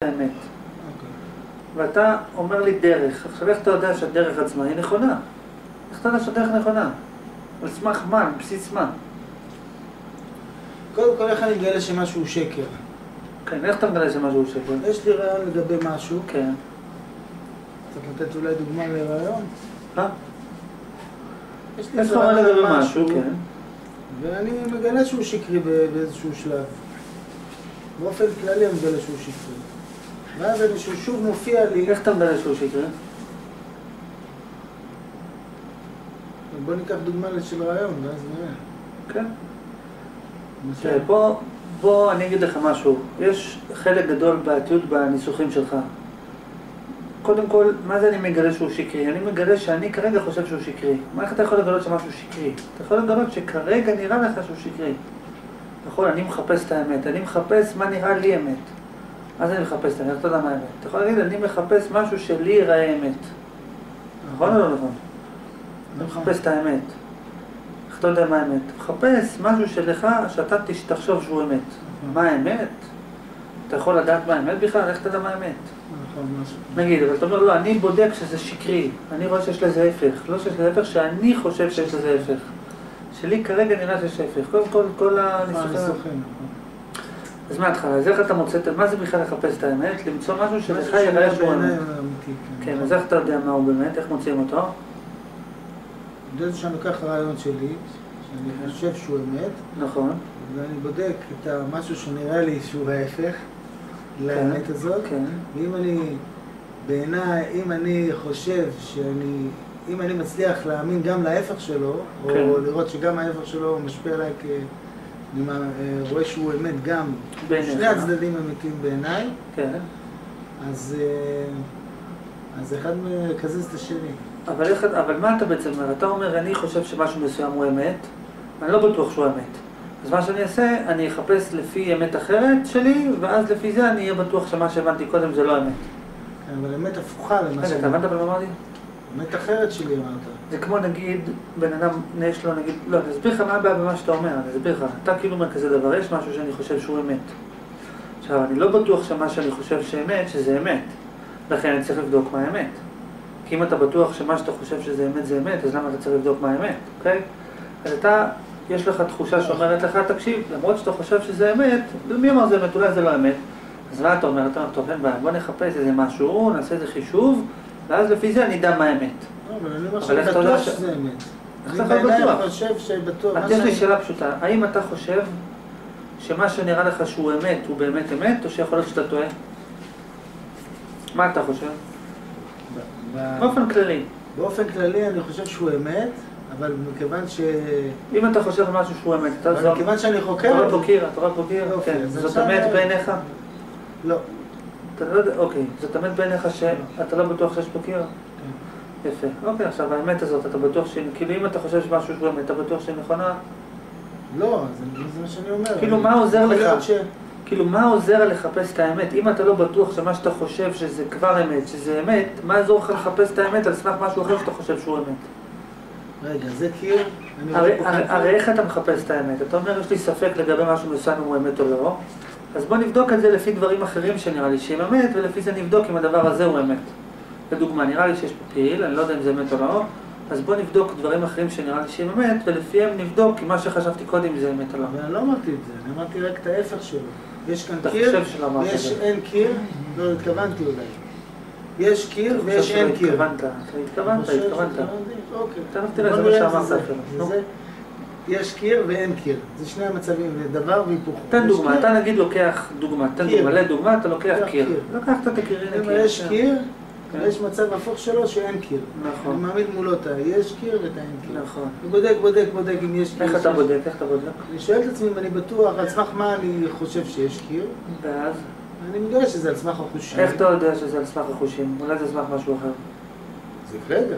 האמת. ואתה אומר לי דרך. עכשיו איך אתה יודע שהדרך עצמה היא נכונה? איך אתה יודע שהדרך נכונה? על סמך מה? על בסיס מה? קודם כל, איך אני מגלה שמשהו הוא שקר? כן, איך אתה מגלה שמשהו הוא שקר? יש לי רעיון לגבי משהו. כן. צריך לתת אולי דוגמה לרעיון? יש לך רעיון לגבי משהו, כן. ואני מגלה שהוא שקרי באיזשהו שלב. באופן כללי אני מגלה שהוא שקרי. ואז שהוא שוב מופיע לי... איך אתה מגלה שהוא שקרי? בוא ניקח דוגמה של רעיון, ואז נראה. כן. בוא אני אגיד לך משהו. יש חלק גדול בעתיות בניסוחים שלך. קודם כל, מה זה אני מגלה שהוא שקרי? אני מגלה שאני כרגע חושב שהוא שקרי. מה איך אתה יכול לגלות שמשהו שקרי? אתה יכול לגלות שכרגע נראה לך שהוא שקרי. נכון, אני מחפש את האמת. אני מחפש מה נראה לי אמת. אז אני מחפש את האמת, אתה יודע מה האמת. אתה יכול להגיד, אני מחפש משהו שלי יראה אמת. נכון או לא נכון? אני מחפש את האמת. איך אתה יודע מה האמת? מחפש משהו שלך, שאתה תחשוב שהוא אמת. מה האמת? אתה יכול לדעת מה האמת בכלל? איך אתה יודע מה האמת? נגיד, אבל אתה אומר, לא, אני בודק שזה שקרי. אני רואה שיש לזה הפך. לא שיש לזה הפך, שאני חושב שיש לזה הפך. שלי כרגע נראה שיש הפך. קודם כל הניסוחים. אז מה התחלה? אז איך אתה מוצא, מה זה בכלל לחפש את האמת? למצוא משהו שלך יראה שהוא אמת. כן, אז איך אתה יודע מה הוא באמת? איך מוצאים אותו? אני יודע שאני לוקח רעיון שלי, שאני חושב שהוא אמת. נכון. ואני בודק את המשהו שנראה לי שהוא ההפך לאמת הזאת. כן. ואם אני, בעיניי, אם אני חושב שאני, אם אני מצליח להאמין גם להפך שלו, או לראות שגם ההפך שלו משפיע עליי אני רואה שהוא אמת גם, שני הצדדים אמיתיים בעיניי, אז אחד מקזז את השני. אבל מה אתה בעצם אומר? אתה אומר, אני חושב שמשהו מסוים הוא אמת, אני לא בטוח שהוא אמת. אז מה שאני אעשה, אני אחפש לפי אמת אחרת שלי, ואז לפי זה אני אהיה בטוח שמה שהבנתי קודם זה לא אמת. אבל אמת הפוכה למה אתה הבנת במה אמרתי? אמת אחרת שלי אמרת. זה כמו נגיד, בן אדם יש לו נגיד, לא, אני אסביר לך מה הבעיה במה שאתה אומר, אני אסביר לך. אתה כאילו אומר כזה דבר, יש משהו שאני חושב שהוא אמת. עכשיו, אני לא בטוח שמה שאני חושב שאמת, שזה אמת. לכן אני צריך לבדוק מה האמת. כי אם אתה בטוח שמה שאתה חושב שזה אמת זה אמת, אז למה אתה צריך לבדוק מה האמת, אוקיי? אז אתה, יש לך תחושה שאומרת לך, תקשיב, למרות שאתה חושב שזה אמת, מי אמר זה אמת, אולי זה לא אמת. אז מה אתה אומר? אתה אומר, טוב, אין בעיה, בוא נחפש איזה משהו, נעשה איזה חישוב, ואז לפי זה אני אדע מה האמת. אבל אני אומר שאני בטוח שזה אמת. איך אתה בטוח? אני חושב שבטוח... יש לי שאלה פשוטה, האם אתה חושב שמה שנראה לך שהוא אמת הוא באמת אמת, או שיכול להיות שאתה טועה? מה אתה חושב? באופן כללי. באופן כללי אני חושב שהוא אמת, אבל מכיוון ש... אם אתה חושב משהו שהוא אמת, אתה אבל מכיוון שאני חוקר... אתה רק בוקר? כן. זאת אמת בעיניך? לא. אתה לא יודע, אוקיי. זאת אמת בעיניך שאתה לא בטוח שיש בוקר? כן. יפה. אוקיי, עכשיו האמת הזאת, אתה בטוח ש... כאילו אם אתה חושב שמשהו שהוא אמת, אתה בטוח שהיא נכונה? לא, זה מה שאני אומר. כאילו מה עוזר לך? כאילו, מה עוזר לחפש את האמת? אם אתה לא בטוח שמה שאתה חושב שזה כבר אמת, שזה אמת, מה עזור לך לחפש את האמת על סמך משהו אחר שאתה חושב שהוא אמת? רגע, זה קיר? הרי איך אתה מחפש את האמת? אתה אומר, יש לי ספק לגבי משהו מסוים אם הוא אמת או לא, אז בוא נבדוק את זה לפי דברים אחרים שנראה לי שהם אמת, ולפי זה נבדוק אם הדבר הזה הוא אמת. לדוגמה, נראה לי שיש פה פיל, אני לא יודע אם זה אמת או לא, אז בוא נבדוק דברים אחרים שנראה לי שהם אמת, ולפיהם נבדוק אם מה שחשבתי קודם זה אמת או לא. אבל אני לא אמרתי את זה, אני אמרתי רק את ההפך שלו. יש כאן אתה קיר, חושב שלא אמרת ויש את זה. אין קיר, לא התכוונתי אולי. יש קיר ויש אין קיר. התכוונת. אוקיי. תכף תראה, זה מה שאמרת אפילו. יש קיר ואין קיר. זה שני המצבים, זה דבר והיפוכו. תן דוגמה, אתה נגיד לוקח דוגמה, לדוגמה אתה לוקח קיר. לקחת את הקיר, הנה קיר. יש קיר, יש מצב הפוך שלו שאין קיר. נכון. אני מעמיד מולו את יש קיר ואת האין קיר. נכון. אני בודק אם יש קיר. איך אתה בודק? אני שואל את עצמי אם אני בטוח, על סמך מה אני חושב שיש קיר. ואז? אני מגלה שזה על סמך החושים. איך אתה יודע שזה על סמך החושים? אולי זה על סמך משהו אחר. זה רגע.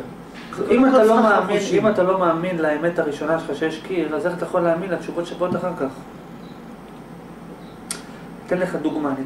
אם אתה לא מאמין לאמת הראשונה שלך שיש קיר, אז איך אתה יכול להאמין לתשובות שבאות אחר כך? ניתן לך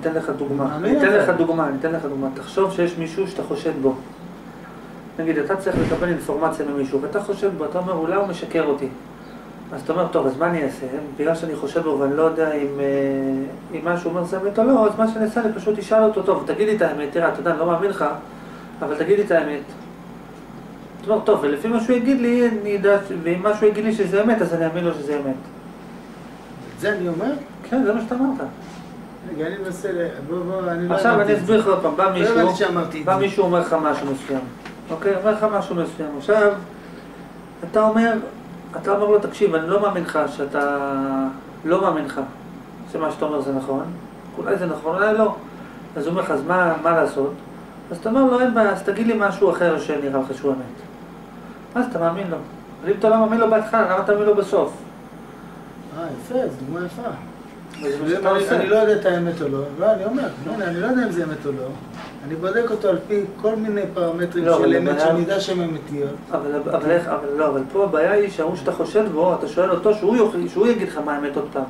דוגמה. תחשוב שיש מישהו שאתה חושד בו. נגיד, אתה צריך לקבל אינפורמציה ממישהו, ואתה חושד בו, אתה אומר, אולי הוא משקר אותי. אז אתה אומר, טוב, אז מה אני אעשה? בגלל שאני חושב בו ואני לא יודע אם מה שהוא אומר זה אמת או לא, אז מה שאני אעשה, אני פשוט אשאל אותו, טוב, תגיד לי את האמת, תראה, אתה יודע, אני לא מאמין לך, אבל תגיד לי את האמת. אתה אומר, טוב, ולפי מה שהוא יגיד לי, אני יודע, ואם משהו יגיד לי שזה אמת, אז אני אאמין לו שזה אמת. זה אני אומר? כן, זה מה שאתה אמרת. רגע, אני מנסה אני לא... עכשיו אני אסביר לך עוד פעם, בא מישהו אומר לך משהו מסוים. אוקיי, אומר לך משהו מסוים. עכשיו, אתה אומר לו, תקשיב, אני לא מאמין לך שאתה... לא מאמין לך שמה שאתה אומר זה נכון. אולי זה נכון, אולי לא. אז הוא אומר לך, אז מה לעשות? אז אתה אומר לו, אין בעיה, אז תגיד לי משהו אחר שנראה לך שהוא אמת. אז אתה מאמין לו. אבל אם אתה לא מאמין לו בהתחלה, למה אתה מאמין לו בסוף? יפה, זו דוגמה יפה. אני לא יודע את האמת או לא. לא, אני אומר, אני לא יודע אם זה אמת או לא. אני בודק אותו על פי כל מיני פרמטרים של אמת שאני יודע שהן אמיתיות. אבל פה הבעיה היא שההוא שאתה חושד בו, אתה שואל אותו שהוא יגיד לך מה האמת עוד פעם.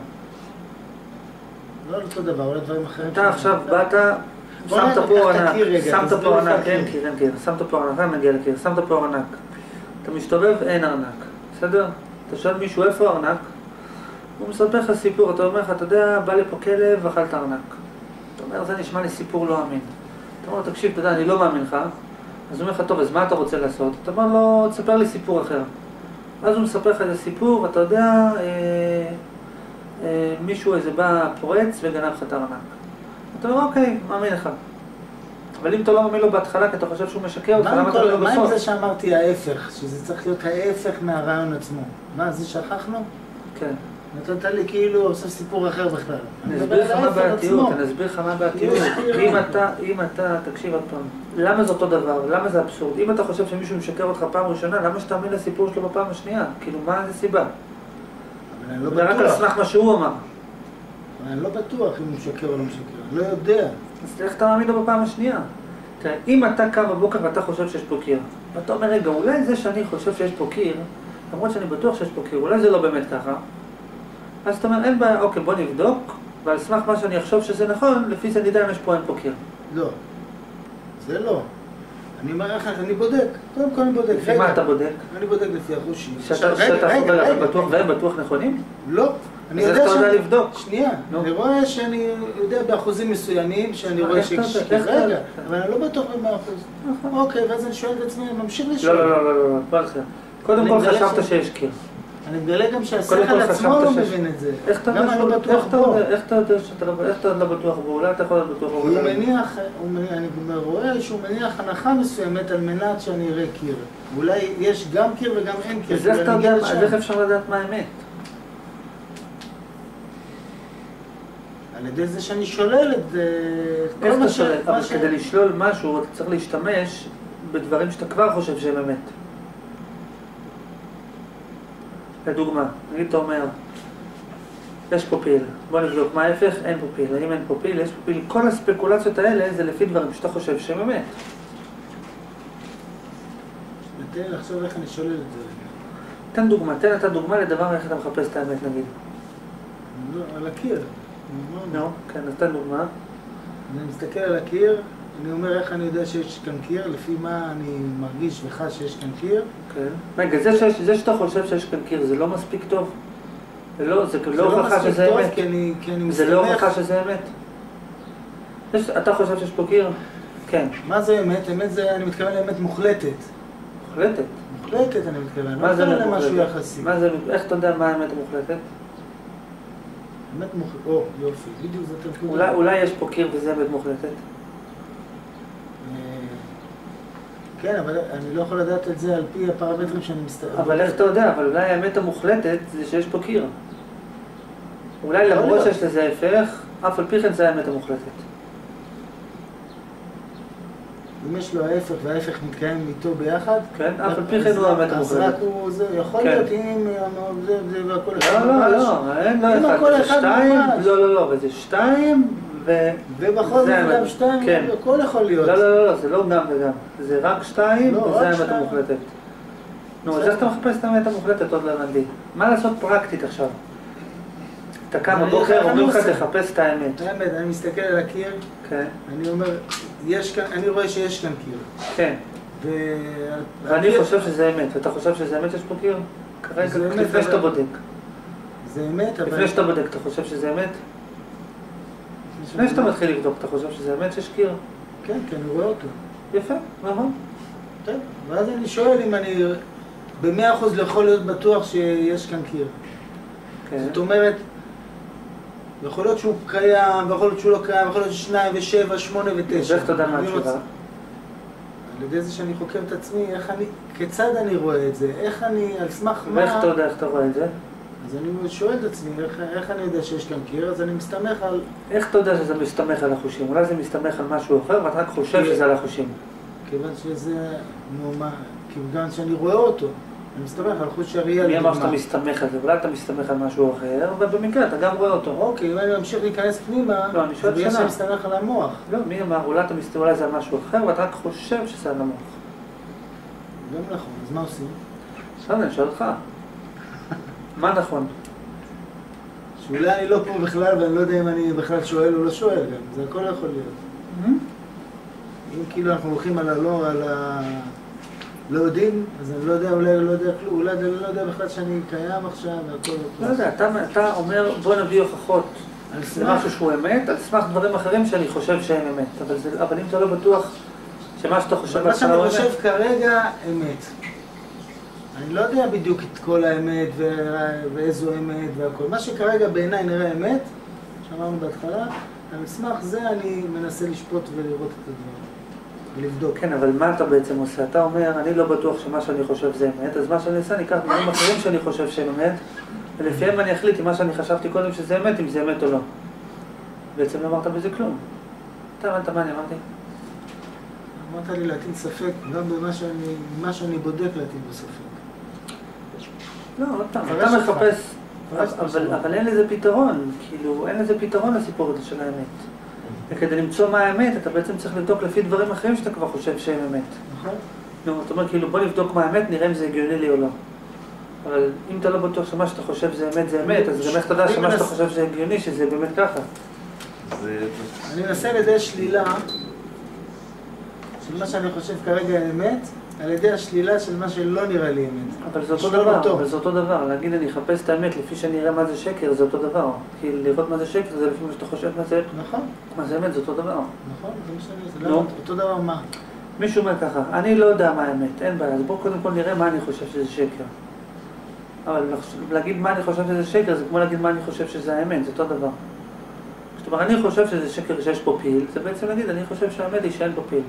לא אותו דבר, אולי דברים אחרים. אתה עכשיו באת, שמת פה ענק, שמת פה ענק, נגיע לקיר, שמת פה ענק. אתה מסתובב, אין ארנק, בסדר? אתה שואל מישהו איפה ארנק? הוא מספר לך סיפור, אתה אומר לך, אתה יודע, בא לפה כלב ואכלת ארנק. אתה אומר, זה נשמע לי סיפור לא אמין. אתה אומר, תקשיב, אתה יודע, אני לא מאמין לך. אז הוא אומר לך, טוב, אז מה אתה רוצה לעשות? אתה אומר לו, תספר לי סיפור אחר. אז הוא מספר לך איזה סיפור, ואתה יודע, מישהו איזה בא פורץ וגנב לך את הארנק. אתה אומר, אוקיי, מאמין לך. אבל אם אתה לא מאמין לו בהתחלה, כי אתה חושב שהוא משקר אותך, למה אתה מאמין לו בסוף? מה עם זה שאמרתי ההפך, שזה צריך להיות ההפך מהרעיון עצמו? מה, זה שכחנו? כן. נתת לי כאילו עושה סיפור אחר בכלל. אני אסביר לך מה בעתיות, אם אתה, תקשיב עוד פעם, למה זה אותו דבר? למה זה אבסורד? אם אתה חושב שמישהו משקר אותך פעם ראשונה, למה שאתה מאמין לסיפור שלו בפעם השנייה? כאילו, מה זה סיבה? אבל אני לא זה רק על סמך מה שהוא אמר. אני לא בטוח אם הוא משקר או לא משקר, אני לא יודע. אז איך אתה מאמין לו בפעם השנייה? תראה, אם אתה קם בבוקר ואתה חושב שיש פה קיר, ואתה אומר, רגע, אולי זה שאני חושב שיש פה קיר, למרות שאני בטוח שיש פה קיר, אולי זה לא באמת ככה. אז אתה אומר, אין בעיה, אוקיי, בוא נבדוק, ועל סמך מה שאני אחשוב שזה נכון, לפי זה נדע אם יש פה אין פה קיר. לא, זה לא. אני אומר לך, אני בודק. קודם כל אני בודק. לפי מה אתה בודק? אני בודק לפי החושים. והם בטוח נכונים? לא. אז איך אתה יודע לבדוק? שנייה. אני רואה שאני יודע באחוזים מסוימים, שאני רואה רגע, אבל אני לא בטוח ב-100%. אוקיי, ואז אני שואל את עצמי, אני ממשיך לשאול. לא, קודם כל חשבת שיש קיר. אני מגלה גם שהשכל עצמו לא מבין את זה. איך אתה לא בטוח בו? אולי אתה יכול להיות בטוח בו? הוא מניח, אני רואה שהוא מניח הנחה מסוימת על מנת שאני אראה קיר. אולי יש גם קיר וגם אין קיר. אז איך אפשר לדעת מה האמת? על ידי זה שאני שולל את זה. איך אתה שולל? אבל כדי לשלול משהו, אתה צריך להשתמש בדברים שאתה כבר חושב שהם אמת. לדוגמה, נגיד אתה אומר, יש פה פיל, בוא נבדוק מה ההפך, אין פה פיל, האם אין פה פיל, יש פה פיל, כל הספקולציות האלה זה לפי דברים שאתה חושב שהם אמת. תן לי לחשוב איך אני שולל את זה. תן דוגמה לדבר איך אתה מחפש את האמת נגיד. לא, על הקיר. נו, כן, אז תן דוגמה. אני מסתכל על הקיר, אני אומר איך אני יודע שיש כאן קיר, לפי מה אני מרגיש וחש שיש כאן קיר. כן. רגע, זה שאתה חושב שיש כאן קיר, זה לא מספיק טוב? זה לא הוכחה שזה אמת? זה לא הוכחה שזה אמת? אתה חושב שיש פה קיר? כן. מה זה אמת? אמת זה, אני מתכוון לאמת מוחלטת. מוחלטת? מוחלטת אני מתכוון. מה זה אמת מוחלטת? איך אתה יודע מה האמת המוחלטת? אמת מוחלטת, יופי, בדיוק זה תנקודה. אולי יש פה קיר וזה אמת מוחלטת? כן, אבל אני לא יכול לדעת את זה על פי הפרמטרים שאני מסתכל. אבל איך אתה יודע? אבל אולי האמת המוחלטת זה שיש פה קיר. אולי למרות שיש לזה ההפך, אף על פי כן זה האמת המוחלטת. אם יש לו ההפך וההפך מתקיים איתו ביחד, כן, אף על פי כן הוא האמת המוחלטת. אז רק הוא זה, יכול להיות אם זה והכל אחד ממש. אין לא אחד, זה שתיים, לא, וזה שתיים, ובכל זאת גם שתיים, הכל יכול להיות. לא, זה לא גם וגם. זה רק שתיים, וזה האמת המוחלטת. נו, אז איך אתה מחפש את האמת המוחלטת עוד לא הבנתי? מה לעשות פרקטית עכשיו? אתה קם בבוקר, אומרים לך תחפש את האמת. האמת, אני מסתכל על הקיר, אני אומר, אני רואה שיש כאן קיר. כן. ואני חושב שזה אמת, ואתה חושב שזה אמת שיש פה קיר? כרגע, לפני שאתה בודק. זה אמת, אבל... לפני שאתה בודק, אתה חושב שזה אמת? לפני שאתה מתחיל לבדוק, אתה חושב שזה אמת שיש קיר? כן, כן, אני רואה אותו. יפה, נכון. טוב, ואז אני שואל אם אני ב100% לא יכול להיות בטוח שיש כאן קיר. כן. זאת אומרת, יכול להיות שהוא קיים, ויכול להיות שהוא לא קיים, יכול להיות 2 ו7, 8 ו9. ואיך אתה יודע מה התשובה? על ידי זה שאני חוקר את עצמי, כיצד אני רואה את זה, איך אני, על סמך מה... ואיך אתה יודע איך אתה רואה את זה? אז אני שואל את עצמי, איך אני יודע שיש כאן קיר, אז אני מסתמך על... איך אתה יודע שזה מסתמך על החושים? אולי זה מסתמך על משהו אחר, ואתה רק חושב שזה על החושים. כיוון שזה... כיוון שאני רואה אותו. אני מסתמך על חוש הראייה. מי אמר שאתה מסתמך על זה? אולי אתה מסתמך על משהו אחר, ובמקרה אתה גם רואה אותו. אוקיי, אם אני ממשיך להיכנס פנימה, לא, אני שואל בגלל שאני מסתמך על המוח. לא, מי אמר? אולי זה על משהו אחר, ואתה רק חושב שזה על המוח. גם נכון, אז מה עושים? בסדר, אני שואל אותך. מה נכון? שאולי אני לא פה בכלל, ואני לא יודע אם אני בכלל שואל או לא שואל גם, זה הכל יכול להיות. אם כאילו אנחנו הולכים על הלא, על ה... לא יודעים, אז אני לא יודע, אולי לא יודע כלום, אולי אני לא יודע בכלל שאני קיים עכשיו, והכל... לא יודע, אתה אומר בוא נביא הוכחות על משהו שהוא אמת, על סמך דברים אחרים שאני חושב שהם אמת, אבל אם אתה לא בטוח שמה שאתה חושב... מה שאני חושב כרגע אמת. אני לא יודע בדיוק את כל האמת ואיזו אמת והכל. מה שכרגע בעיניי נראה אמת, שאמרנו בהתחלה, על סמך זה אני מנסה לשפוט ולראות את הדברים. ולבדוק. כן, אבל מה אתה בעצם עושה? אתה אומר, אני לא בטוח שמה שאני חושב זה אמת, אז מה שאני עושה, אני אקח דברים אחרים שאני חושב שהם אמת, ולפיהם אני אחליט אם מה שאני חשבתי קודם שזה אמת, אם זה אמת או לא. בעצם לא אמרת בזה כלום. אתה הבנת מה אני אמרתי? אמרת לי להטיל ספק, גם במה שאני בודק להטיל בספק. לא, עוד פעם, אתה מחפש, אבל אין לזה פתרון, כאילו, אין לזה פתרון לסיפור הזה של האמת. וכדי למצוא מה האמת, אתה בעצם צריך לבדוק לפי דברים אחרים שאתה כבר חושב שהם אמת. נכון. נו, אתה אומר, כאילו, בוא נבדוק מה האמת, נראה אם זה הגיוני לי או לא. אבל אם אתה לא בטוח שמה שאתה חושב זה אמת, זה אמת, אז גם איך אתה יודע שמה שאתה חושב זה הגיוני, שזה באמת ככה. אני אנסה על ידי שלילה של מה שאני חושב כרגע אמת, על ידי השלילה של מה שלא נראה לי אמת. אבל זה אותו דבר, להגיד אני אחפש את האמת לפי שאני אראה מה זה שקר, זה אותו דבר. כי לראות מה זה שקר זה לפי מה שאתה חושב מה זה... נכון. מה זה אמת, זה אותו דבר. נכון, זה מה שאני... זה לא אותו דבר מה? מישהו אומר ככה, אני לא יודע מה האמת, אין בעיה, אז בואו קודם כל נראה מה אני חושב שזה שקר. אבל להגיד מה אני חושב שזה שקר, זה כמו להגיד מה אני חושב שזה האמת, זה אותו דבר. זאת אומרת, אני חושב שזה שקר שיש פה פיל, זה בעצם להגיד, אני חושב שהאמת היא שאין פה פיל.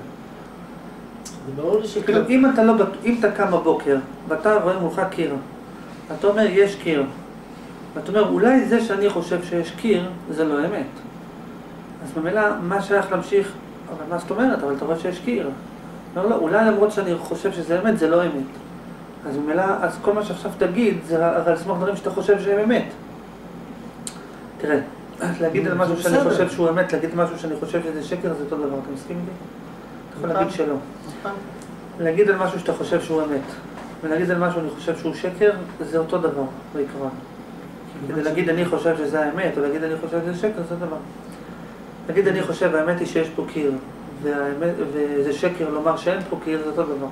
זה ברור לי שכאילו... אם אתה קם בבוקר, ואתה רואה מולך קיר, אתה אומר, יש קיר. ואתה אומר, אולי זה שאני חושב שיש קיר, זה לא אמת. אז ממילא, מה שייך להמשיך, אבל מה זאת אומרת? אבל אתה רואה שיש קיר. לא, אולי למרות שאני חושב שזה אמת, זה לא אמת. אז ממילא, אז כל מה שעכשיו תגיד, זה על סמך דברים שאתה חושב שהם אמת. תראה, להגיד על משהו שאני חושב שהוא אמת, להגיד משהו שאני חושב שזה שקר, זה אותו דבר. אתה מסכים איתי? אתה יכול להגיד שלא. להגיד על משהו שאתה חושב שהוא אמת, ולהגיד על משהו שאני חושב שהוא שקר, זה אותו דבר, בעיקרון. כדי להגיד אני חושב שזה האמת, או להגיד אני חושב שזה שקר, זה דבר. להגיד אני חושב, האמת היא שיש פה קיר, וזה שקר לומר שאין פה קיר, זה אותו דבר.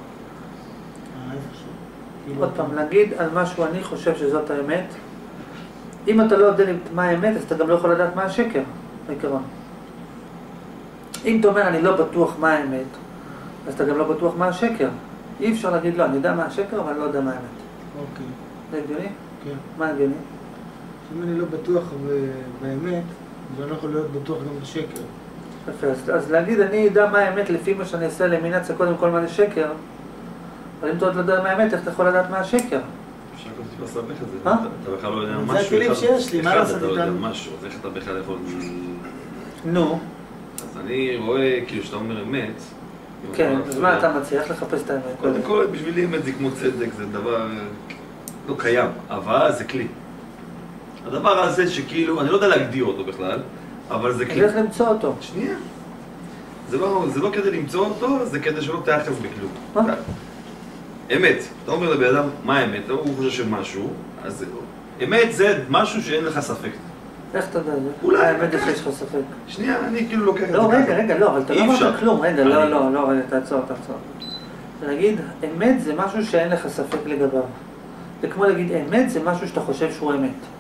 עוד פעם, להגיד על משהו אני חושב שזאת האמת, אם אתה לא יודע מה האמת, אז אתה גם לא יכול לדעת מה השקר, בעיקרון. אם אתה אומר אני לא בטוח מה האמת, אז אתה גם לא בטוח מה השקר. אי אפשר להגיד לא, אני יודע מה השקר, אבל אני לא יודע מה האמת. אוקיי. זה הגיוני? כן. מה הגיוני? אם אני לא בטוח באמת, אז אני לא יכול להיות בטוח גם בשקר. יפה, אז להגיד אני יודע מה האמת לפי מה שאני אעשה לאמינציה קודם כל מה זה שקר, אבל אם אתה עוד לא יודע מה האמת, איך אתה יכול לדעת מה השקר? אפשר כל טיפה לסבך את זה. אתה בכלל לא יודע משהו. זה הכלים שיש לי, מה לעשות אתה לא יודע איתם? משהו, אז איך אתה בכלל יכול... נו. אז אני רואה, כאילו, שאתה אומר אמת... כן, אז מה אתה מציע? איך לחפש את האמת? קודם כל, בשבילי אמת זה כמו צדק, זה דבר לא קיים, אבל זה כלי. הדבר הזה שכאילו, אני לא יודע להגדיר אותו בכלל, אבל זה כלי. איך למצוא אותו? שנייה. זה לא כדי למצוא אותו, זה כדי שלא תאחז בכלום. מה? אמת. אתה אומר לבן אדם, מה האמת? הוא חושב שמשהו, אז זה לא. אמת זה משהו שאין לך ספק. איך אתה יודע זה? אולי. האמת זה שיש לך ספק. שנייה, אני כאילו לוקח את זה. לא, רגע, לא, אבל אתה לא אמרת כלום. רגע, אני- לא, רגע, תעצור. להגיד, אמת זה משהו שאין לך ספק לגביו. זה כמו להגיד, אמת זה משהו שאתה חושב שהוא אמת.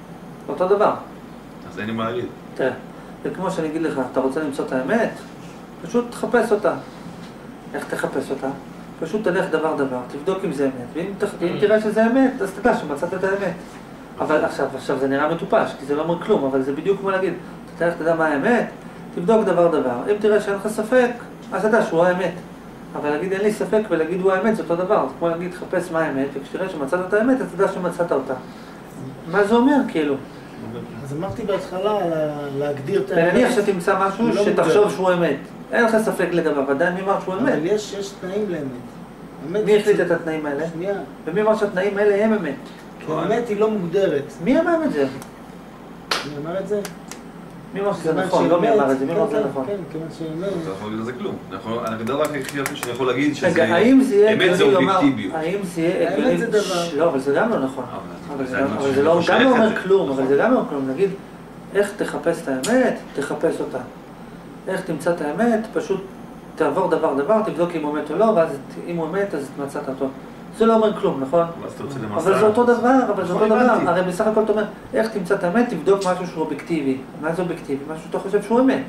אותו דבר. אז אין לי מה להגיד. תראה, זה כמו שאני אגיד לך, אתה רוצה למצוא את האמת? פשוט תחפש אותה. איך תחפש אותה? פשוט תלך דבר דבר, תבדוק אם זה אמת, ואם תראה שזה אמת, אז תדע שמצאת את האמת. אבל עכשיו זה נראה מטופש, כי זה לא אומר כלום, אבל זה בדיוק כמו להגיד, תלך תדע מה האמת, תבדוק דבר דבר. אם תראה שאין לך ספק, אז תדע שהוא האמת. אבל להגיד אין לי ספק ולהגיד הוא האמת, זה אותו דבר. זה כמו להגיד, תחפש מה האמת, וכשתראה שמצאת את האמת, אז תדע שמצאת אותה. מה זה אומר, כאילו? אז אמרתי בהתחלה להגדיר את האמת. ונניח שתמצא משהו שתחשוב שהוא אמת. אין לך ספק לגביו, עדיין מי אמר שהוא אמת. אבל יש תנאים לאמת. מי החליט את התנאים האלה? שנייה. ומי אמר שהתנאים האלה הם אמת? כי האמת היא לא מוגדרת. מי אמר את זה? מי אמר את זה? מי אמר שזה נכון? לא מי אמר את זה, מי אמר שזה נכון? כן, כיוון שאמת. אתה יכול להגיד על זה כלום. הדבר הכי יפה שאני יכול להגיד שזה... רגע, האם זה יהיה אמת זה אובייקטיביות. האם זה יהיה... האמת זה דבר. לא, אבל זה גם לא נכון. אבל זה גם לא אומר כלום, אבל זה גם לא אומר כלום. נגיד, איך תחפש את האמת? תחפש אותה. איך תמצא את האמת? פשוט תעבור דבר דבר, תבדוק אם הוא אמת או לא, ואז אם הוא אמת, אז מצאת אותו. זה לא אומר כלום, נכון? אבל זה אותו דבר, הרי בסך הכל אתה אומר, איך תמצא את האמת, תבדוק משהו שהוא אובייקטיבי. מה זה אובייקטיבי? משהו שאתה חושב שהוא אמת.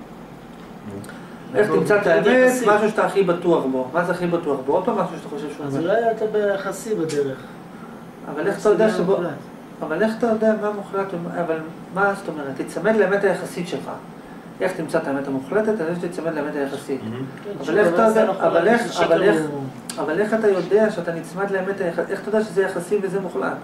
איך תמצא את האמת, משהו שאתה הכי בטוח בו. מה זה הכי בטוח בו? עוד פעם משהו שאתה חושב שהוא אמת. אז אולי אתה ביחסי בדרך. אבל איך אתה יודע שבו... אבל איך אתה יודע מה מוחלט, אבל מה זאת אומרת? תצמד לאמת היחסית שלך. איך תמצא את האמת המוחלטת, אז יש תצמד לאמת היחסית. אבל איך אתה יודע, אבל איך אתה יודע שאתה נצמד לאמת היחסית, איך אתה יודע שזה יחסי וזה מוחלט?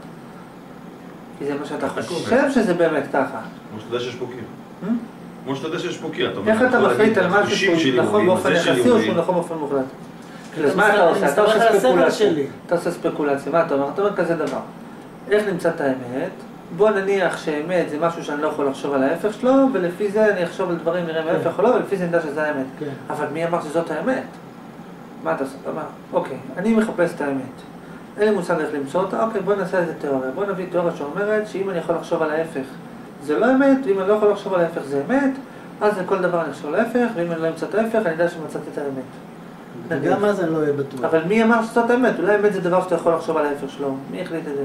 כי זה מה שאתה חושב שזה באמת ככה. כמו שאתה יודע שיש פה קיר. כמו שאתה יודע שיש פה קיר. איך אתה מחליט על משהו שהוא נכון באופן יחסי או שהוא נכון באופן מוחלט? אז מה אתה עושה? אתה עושה ספקולציה. אתה עושה ספקולציה. מה אתה אומר? אתה אומר כזה דבר. איך נמצא את האמת? בוא נניח שאמת זה משהו שאני לא יכול לחשוב על ההפך שלו, ולפי זה אני אחשוב על דברים נראה מההפך או לא, ולפי זה נדע שזה האמת. אבל מי אמר שזאת האמת? מה אתה עושה? אתה אומר, אוקיי, אני מחפש את האמת. אין לי מושג איך למצוא אותה, אוקיי, בוא נעשה איזה תיאוריה. בוא נביא תיאוריה שאומרת שאם אני יכול לחשוב על ההפך זה לא אמת, ואם אני לא יכול לחשוב על ההפך זה אמת, אז לכל דבר אני אחשוב על ההפך, ואם אני לא אמצא את ההפך אני יודע שמצאתי את האמת. וגם אז אני לא אהיה בטוח. אבל מי אמר שזאת האמת? אולי האמת זה דבר שאתה יכול לחשוב על ההפך שלו. מי החליט את זה?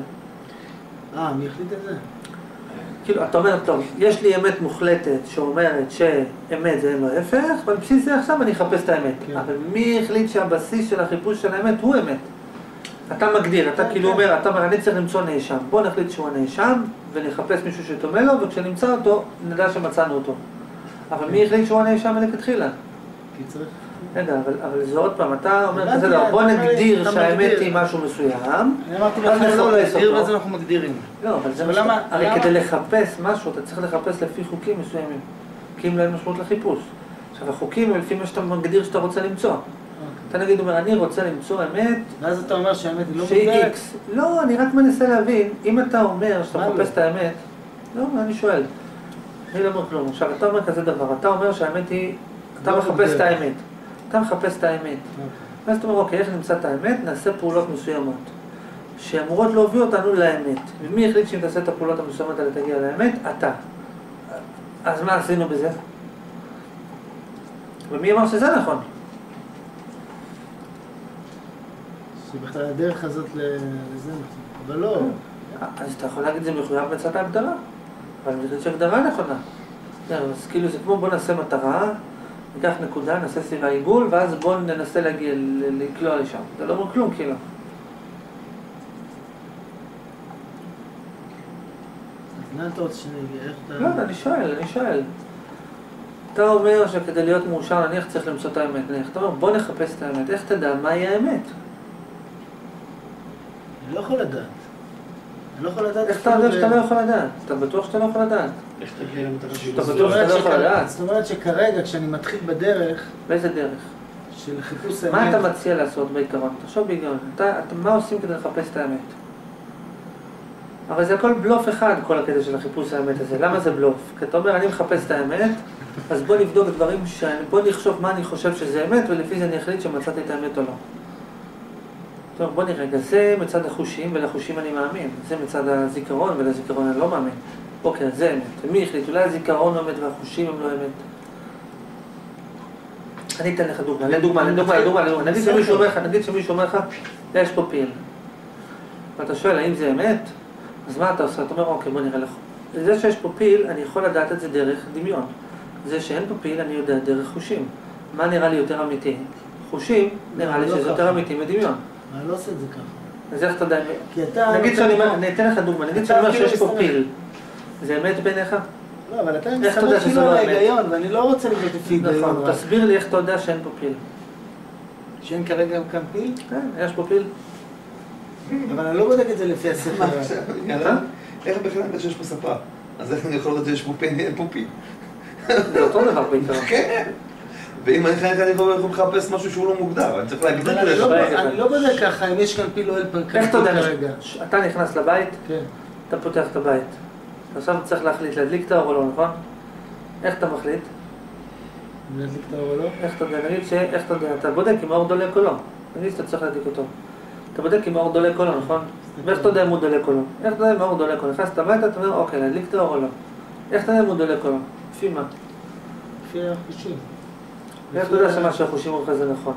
מי החליט את זה? כאילו, אתה אומר, טוב, יש לי אמת מוחלטת שאומרת שאמת זה אין לו הפך, אבל בסיס זה עכשיו אני אחפש את האמת. אבל מי החליט שהבסיס של החיפוש של האמת הוא אמת? אתה מגדיר, אתה כאילו אומר, אתה אומר, אני צריך למצוא נאשם. בוא נחליט שהוא הנאשם ונחפש מישהו שתומה לו, וכשנמצא אותו, נדע שמצאנו אותו. אבל מי החליט שהוא הנאשם מלכתחילה? כי צריך... רגע, אבל זה עוד פעם, אתה אומר כזה דבר, בוא נגדיר שהאמת היא משהו מסוים, אני אמרתי לך לא להגדיר ואז אנחנו מגדירים. לא, אבל זה מה הרי כדי לחפש משהו, אתה צריך לחפש לפי חוקים מסוימים, כי אם לא אין משמעות לחיפוש. עכשיו, החוקים הם לפי מה שאתה מגדיר שאתה רוצה למצוא. אתה נגיד אומר, אני רוצה למצוא אמת... ואז אתה אומר שהאמת היא לא מוגדרת? לא, אני רק מנסה להבין, אם אתה אומר שאתה מחפש את האמת, לא, אני שואל. אני לא אומר כלום. עכשיו, אתה אומר כזה דבר, אתה אומר שהאמת היא... אתה מחפש את האמת. אתה מחפש את האמת. ואז אתה אומר, אוקיי, איך נמצא את האמת? נעשה פעולות מסוימות, שאמורות להוביל אותנו לאמת. ומי החליט שאם תעשה את הפעולות המסוימות האלה תגיע לאמת? אתה. אז מה עשינו בזה? ומי אמר שזה נכון? שבכלל הדרך הזאת לזה נכון. אבל לא. אז אתה יכול להגיד, זה מחויב מצאת ההגדרה. אבל אני חושב שהגדרה נכונה. אז כאילו זה כמו בוא נעשה מטרה, ניקח נקודה, נעשה סביבה עיגול, ואז בואו ננסה להגיע, לקלוע לשם. זה לא אומר כלום, כאילו. אז לאן אתה רוצה שנגיע? איך אתה... לא, אני שואל. אתה אומר שכדי להיות מאושר, נניח צריך למצוא את האמת. אתה אומר, בוא נחפש את האמת. איך תדע מהי האמת? אני לא יכול לדעת. אני לא יכול לדעת... איך אתה יודע שאתה לא יכול לדעת? אתה בטוח שאתה לא יכול לדעת? איך תגיע למטרה שלי? אתה בטוח שאתה לא יכול לדעת? זאת אומרת שכרגע, כשאני מתחיל בדרך... באיזה דרך? של חיפוש האמת... מה אתה מציע לעשות בעיקרון? תחשוב בהיגיון. מה עושים כדי לחפש את האמת? אבל זה הכל בלוף אחד, כל הקטע של החיפוש האמת הזה. למה זה בלוף? כי אתה אומר, אני מחפש את האמת, אז בוא נבדוק דברים בוא נחשוב מה אני חושב שזה אמת, ולפי זה אני אחליט שמצאתי את האמת או לא. טוב, בוא נראה, זה מצד החושים, ולחושים אני מאמין. זה מצד הזיכרון, ולזיכרון אני לא מאמין. אוקיי, זה אמת. ומי החליט? אולי הזיכרון לא אמת והחושים הם לא אמת. אני אתן לך דוגמה. נגיד שמישהו אומר לך, יש פה פיל. ואתה שואל, האם זה אמת? אז מה אתה עושה? אתה אומר, אוקיי, בוא נראה לך. זה שיש פה פיל, אני יכול לדעת את זה דרך דמיון. זה שאין פה פיל, אני יודע דרך חושים. מה נראה לי יותר אמיתי? חושים, נראה לי שזה יותר אמיתי מדמיון. אני לא עושה את זה ככה. אז איך אתה יודע? כי אתה... נגיד אני אתן לך דוגמה, נגיד שאני אומר שיש פה פיל. זה אמת בעיניך? לא, אבל אתה מסתמך כאילו על ההיגיון, ואני לא רוצה לבנות לפי היגיון. נכון, תסביר לי איך אתה יודע שאין פה פיל. שאין כרגע כאן פיל? כן, יש פה פיל. אבל אני לא בודק את זה לפי הספר. איך בכלל אתה שיש פה ספה? אז איך אני יכול לדעת שיש פה פיל, אין פה פיל? זה אותו דבר בעיקר. כן. ואם אני יכול לחפש משהו שהוא לא מוגדר, אני צריך להגדיר את זה. אני לא בודק ככה אם יש כאן פיל או אין פה איך אתה יודע? כרגע. אתה נכנס לבית, כן. אתה פותח את הבית. עכשיו צריך להחליט להדליק את האור או לא, נכון? איך אתה מחליט? להדליק את האור או לא? איך אתה יודע? נגיד איך אתה יודע? אתה בודק אם האור דולק או לא. נגיד שאתה צריך להדליק אותו. אתה בודק אם האור דולק או לא, נכון? ואיך אתה יודע אם הוא דולק או לא? איך אתה יודע אם האור דולק או לא? נכנסת הביתה, אתה אומר, אוקיי, להדליק את האור או לא. איך אתה יודע אם הוא דולק או לא? לפי מה? לפי החושים. איך אתה יודע שמה שהחושים אומרים לך זה נכון?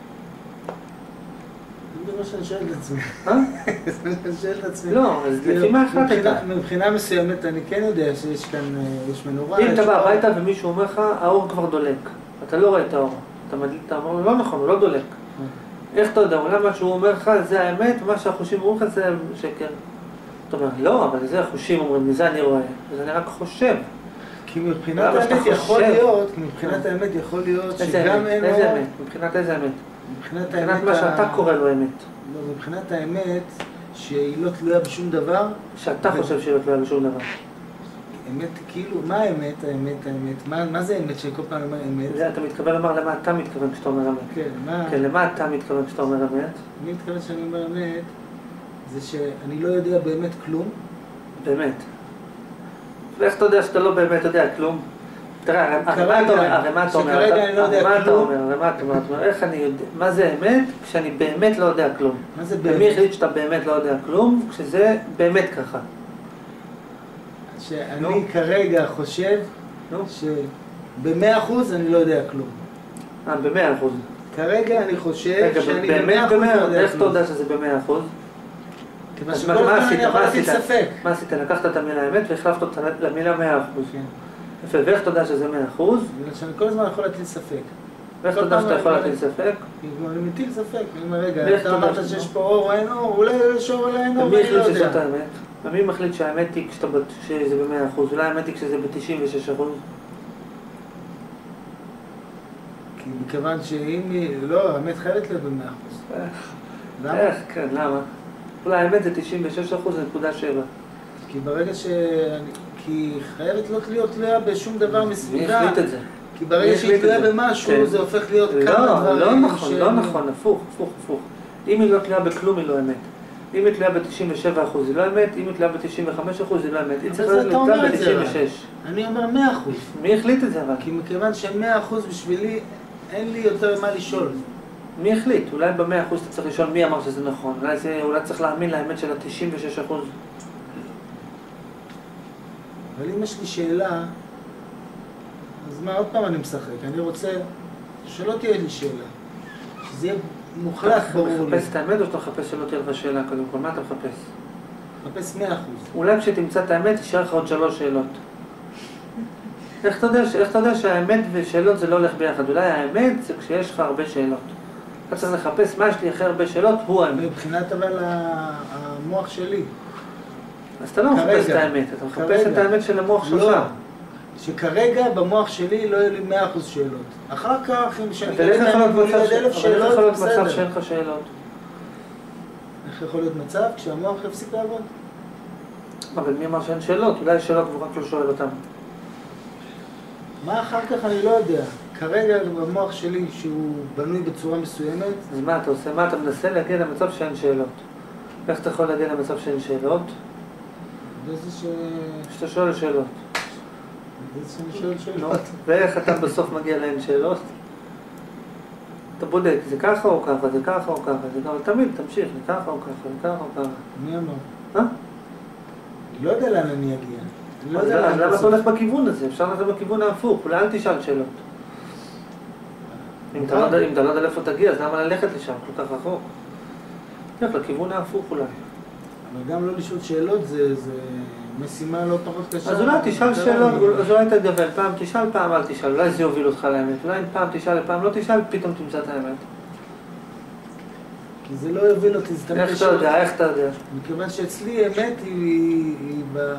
זה מה שאני שואל את עצמי. אה? זה מה שאני שואל את עצמי. לא, אז לפי מה החלטת? מבחינה מסוימת אני כן יודע שיש כאן, יש מנורה. אם אתה בא הביתה ומישהו אומר לך, האור כבר דולק. אתה לא רואה את האור. אתה מדליק את האור, לא נכון, הוא לא דולק. איך אתה יודע? אולי מה שהוא אומר לך זה האמת, ומה שהחושים אומרים לך זה שקר. אתה אומר, לא, אבל זה החושים אומרים לי, זה אני רואה. אז אני רק חושב. כי מבחינת האמת יכול להיות, שגם אין לו... איזה אמת? מבחינת איזה אמת? מבחינת מה שאתה קורא לו אמת. לא, מבחינת האמת שהיא לא תלויה בשום דבר. שאתה חושב שהיא לא תלויה בשום דבר. אמת, כאילו, מה האמת? מה זה אמת שכל פעם אומר אמת? אתה מתכוון לומר למה אתה מתכוון כשאתה אומר אמת. כן, מה? כן, למה אתה מתכוון כשאתה אומר אמת? אני מתכוון שאני אומר אמת, זה שאני לא יודע באמת כלום. באמת. ואיך אתה יודע שאתה לא באמת יודע כלום? תראה, הרי מה אתה אומר? שכרגע אני לא יודע כלום. איך אני יודע? מה זה אמת כשאני באמת לא יודע כלום? מה זה באמת? ומי החליט שאתה באמת לא יודע כלום כשזה באמת ככה? שאני כרגע חושב שב100% אני לא יודע כלום. ב100%. כרגע אני חושב שאני ב100% לא יודע כלום. איך אתה יודע שזה ב100%? כיוון שכל הזמן אני יכול להטיל ספק. מה עשית? לקחת את המילה אמת והחלפת אותה למילה 100%. יפה, ואיך אתה יודע שזה 100%? בגלל שאני כל הזמן יכול להטיל ספק. ואיך אתה יודע שאתה יכול להטיל ספק? אני מטיל ספק, אני אומר, רגע, אתה אמרת שיש פה אור או אין אור, אולי יש אור או אין אור, ומי החליט שזאת האמת? ומי מחליט שהאמת היא שזה ב100%? אולי האמת היא כשזה ב96%? כי מכיוון שאם היא... לא, האמת חייבת להיות ב100%. למה? איך? כן, למה? אולי האמת זה 96.7%. כי ברגע כי חייבת לא להיות תלויה בשום דבר מסביבה. מי החליט את זה? כי ברגע שהיא תלויה במשהו, זה הופך להיות כמה דברים. לא נכון, הפוך. אם היא לא תלויה בכלום, היא לא אמת. אם היא תלויה ב97%, היא לא אמת. אם היא תלויה ב95%, היא לא אמת. היא צריכה להיות ב96%. אני אומר 100%. מי החליט את זה אבל? כי מכיוון ש100% בשבילי, אין לי יותר מה לשאול. מי החליט? אולי ב100% אתה צריך לשאול מי אמר שזה נכון. אולי צריך להאמין לאמת של ה96%. אבל אם יש לי שאלה, אז מה, עוד פעם אני משחק. אני רוצה שלא תהיה לי שאלה. שזה יהיה מוחלט ברור לי. אתה מחפש את האמת או שאתה מחפש שלא תהיה לך שאלה קודם כל? מה אתה מחפש? מחפש 100%. אולי כשתמצא את האמת, תשאר לך עוד 3 שאלות. איך אתה יודע שהאמת ושאלות זה לא הולך ביחד? אולי האמת זה כשיש לך הרבה שאלות. אתה צריך לחפש מה יש לי אחרי הרבה שאלות, הוא האמת. מבחינת אבל המוח שלי. אז אתה לא מחפש את האמת, אתה מחפש את האמת של המוח שלך. לא, שכרגע במוח שלי לא יהיו לי 100% שאלות. אחר כך, אם שאני גדל את האמת, אבל איך יכול להיות מצב שאין לך שאלות? איך יכול להיות מצב כשהמוח יפסיק לעבוד? אבל מי אמר שאין שאלות? אולי יש שאלות והוא רק לא שואל אותם. מה אחר כך אני לא יודע. כרגע במוח שלי שהוא בנוי בצורה מסוימת. אז מה אתה עושה? מה אתה מנסה להגיע למצב שאין שאלות? איך אתה יכול להגיע למצב שאין שאלות? שאתה שואל שאלות. שאני שואל שאלות. ואיך אתה בסוף מגיע לאין שאלות? אתה בודק, זה ככה או ככה, זה ככה או ככה, זה ככה, תמיד תמשיך, זה ככה או ככה, זה ככה או ככה. מי אמר? אני לא יודע לאן אני אגיע. אז למה אתה הולך בכיוון הזה? אפשר ללכת בכיוון ההפוך, אולי אל תשאל שאלות. אם אתה לא יודע לאיפה תגיע, אז למה ללכת לשם כל כך רחוק? לך לכיוון ההפוך אולי. אבל גם לא לשאול שאלות זה משימה לא פחות קשה. אז אולי תשאל שאלות, אז אולי תגוון, פעם תשאל, פעם אל תשאל, אולי זה יוביל אותך לאמת, אולי פעם תשאל, פעם לא תשאל, פתאום תמצא את האמת. כי זה לא יוביל אותי, זה תמיד איך אתה יודע, איך אתה יודע? מכיוון שאצלי אמת היא ב...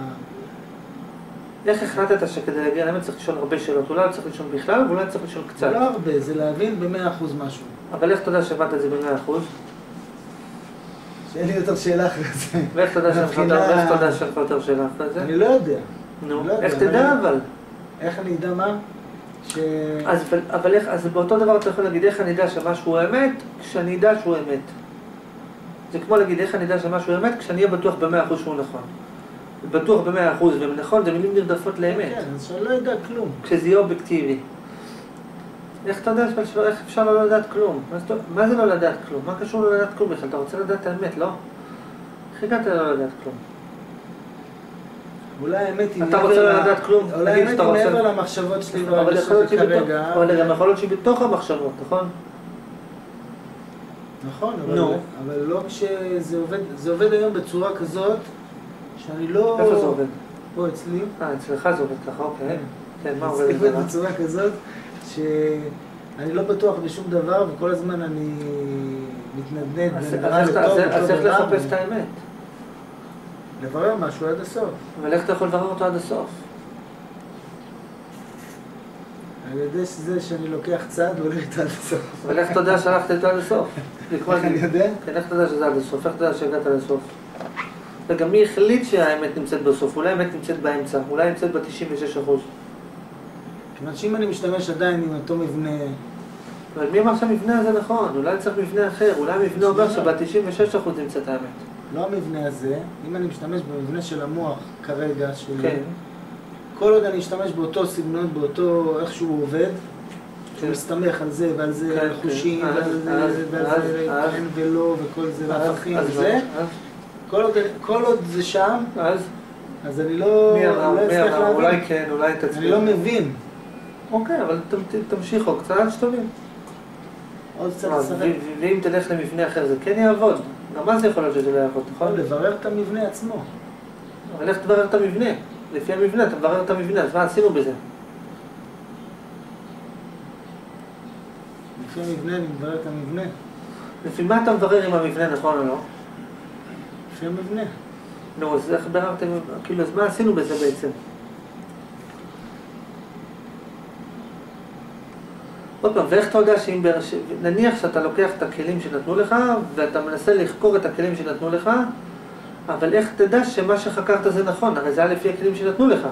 איך החלטת שכדי להגיע לאמת צריך לשאול הרבה שאלות, אולי צריך לשאול בכלל, ואולי צריך לשאול קצת. זה לא הרבה, זה להבין ב100% משהו. אבל איך אתה יודע שהבנת את זה ב100%? שאין לי יותר שאלה אחרי זה. ואיך אתה יודע שאין לך יותר שאלה אחרי זה? אני לא יודע. נו, איך תדע אבל? איך אני אדע מה? אבל איך, אז באותו דבר אתה יכול להגיד איך אני יודע שמשהו הוא אמת, כשאני אדע שהוא אמת. זה כמו להגיד איך אני יודע שמשהו הוא אמת, כשאני אהיה בטוח ב100% שהוא נכון. בטוח ב100% ונכון, זה מילים נרדפות לאמת. כן, אז שאני לא יודע כלום. כשזה יהיה אובייקטיבי. איך אתה יודע איך אפשר לא לדעת כלום? מה זה לא לדעת כלום? מה קשור לא לדעת כלום בכלל? אתה רוצה לדעת את האמת, לא? איך הגעת לא לדעת כלום? אולי האמת היא אתה רוצה לא לדעת כלום? אולי האמת היא מעבר למחשבות שלי כרגע. אבל גם יכול להיות שהיא בתוך המחשבות, נכון? נכון, אבל לא כשזה עובד, זה עובד היום בצורה כזאת שאני לא... איפה זה עובד? פה אצלי. אצלך זה עובד ככה, אוקיי. כן, מה עובד? זה עובד בצורה כזאת שאני לא בטוח בשום דבר וכל הזמן אני מתנדנד ונראה לטוב אותו דבר. אז איך לחפש את האמת? לברר משהו עד הסוף. אבל איך אתה יכול לברר אותו עד הסוף? על ידי זה שאני לוקח צעד והולך איתו עד הסוף. אבל איך אתה יודע שהלכת איתו עד הסוף? איך אני יודע? כן, איך אתה יודע שזה עד הסוף? איך אתה יודע שהגעת עד הסוף? וגם מי החליט שהאמת נמצאת בסוף? אולי האמת נמצאת באמצע, אולי נמצאת ב-96%. כיוון שאם אני משתמש עדיין עם אותו מבנה... אבל מי אמר שהמבנה הזה נכון? אולי צריך מבנה אחר, אולי המבנה אומר שב-96% נמצאת האמת. לא המבנה הזה, אם אני משתמש במבנה של המוח כרגע, כן. כל עוד אני אשתמש באותו סגנון, באותו איך שהוא עובד, שהוא מסתמך על זה ועל זה, על חושים, ועל זה, כן ולא, וכל זה, והפכים וזה, כל עוד זה שם, אז אני לא אצליח להבין. אולי כן, אולי תצליח. אני לא מבין. אוקיי, אבל תמשיך עוד קצת שתבין. עוד קצת לספק. ואם תלך למבנה אחר זה כן יעבוד? גם מה זה יכול להיות שזה לא יעבוד, נכון? לברר את המבנה עצמו. אבל איך תברר את המבנה? לפי המבנה, אתה מברר את המבנה, אז מה עשינו בזה? לפי המבנה, אני מברר את המבנה. לפי מה אתה מברר אם המבנה נכון או לא? לפי המבנה. נו, אז איך בררתם, כאילו, אז מה עשינו בזה בעצם? עוד פעם, ואיך אתה יודע שאם נניח שאתה לוקח את הכלים שנתנו לך, ואתה מנסה לחקור את הכלים שנתנו לך, אבל איך תדע שמה שחקרת זה נכון? הרי זה היה לפי הכלים שנתנו לך.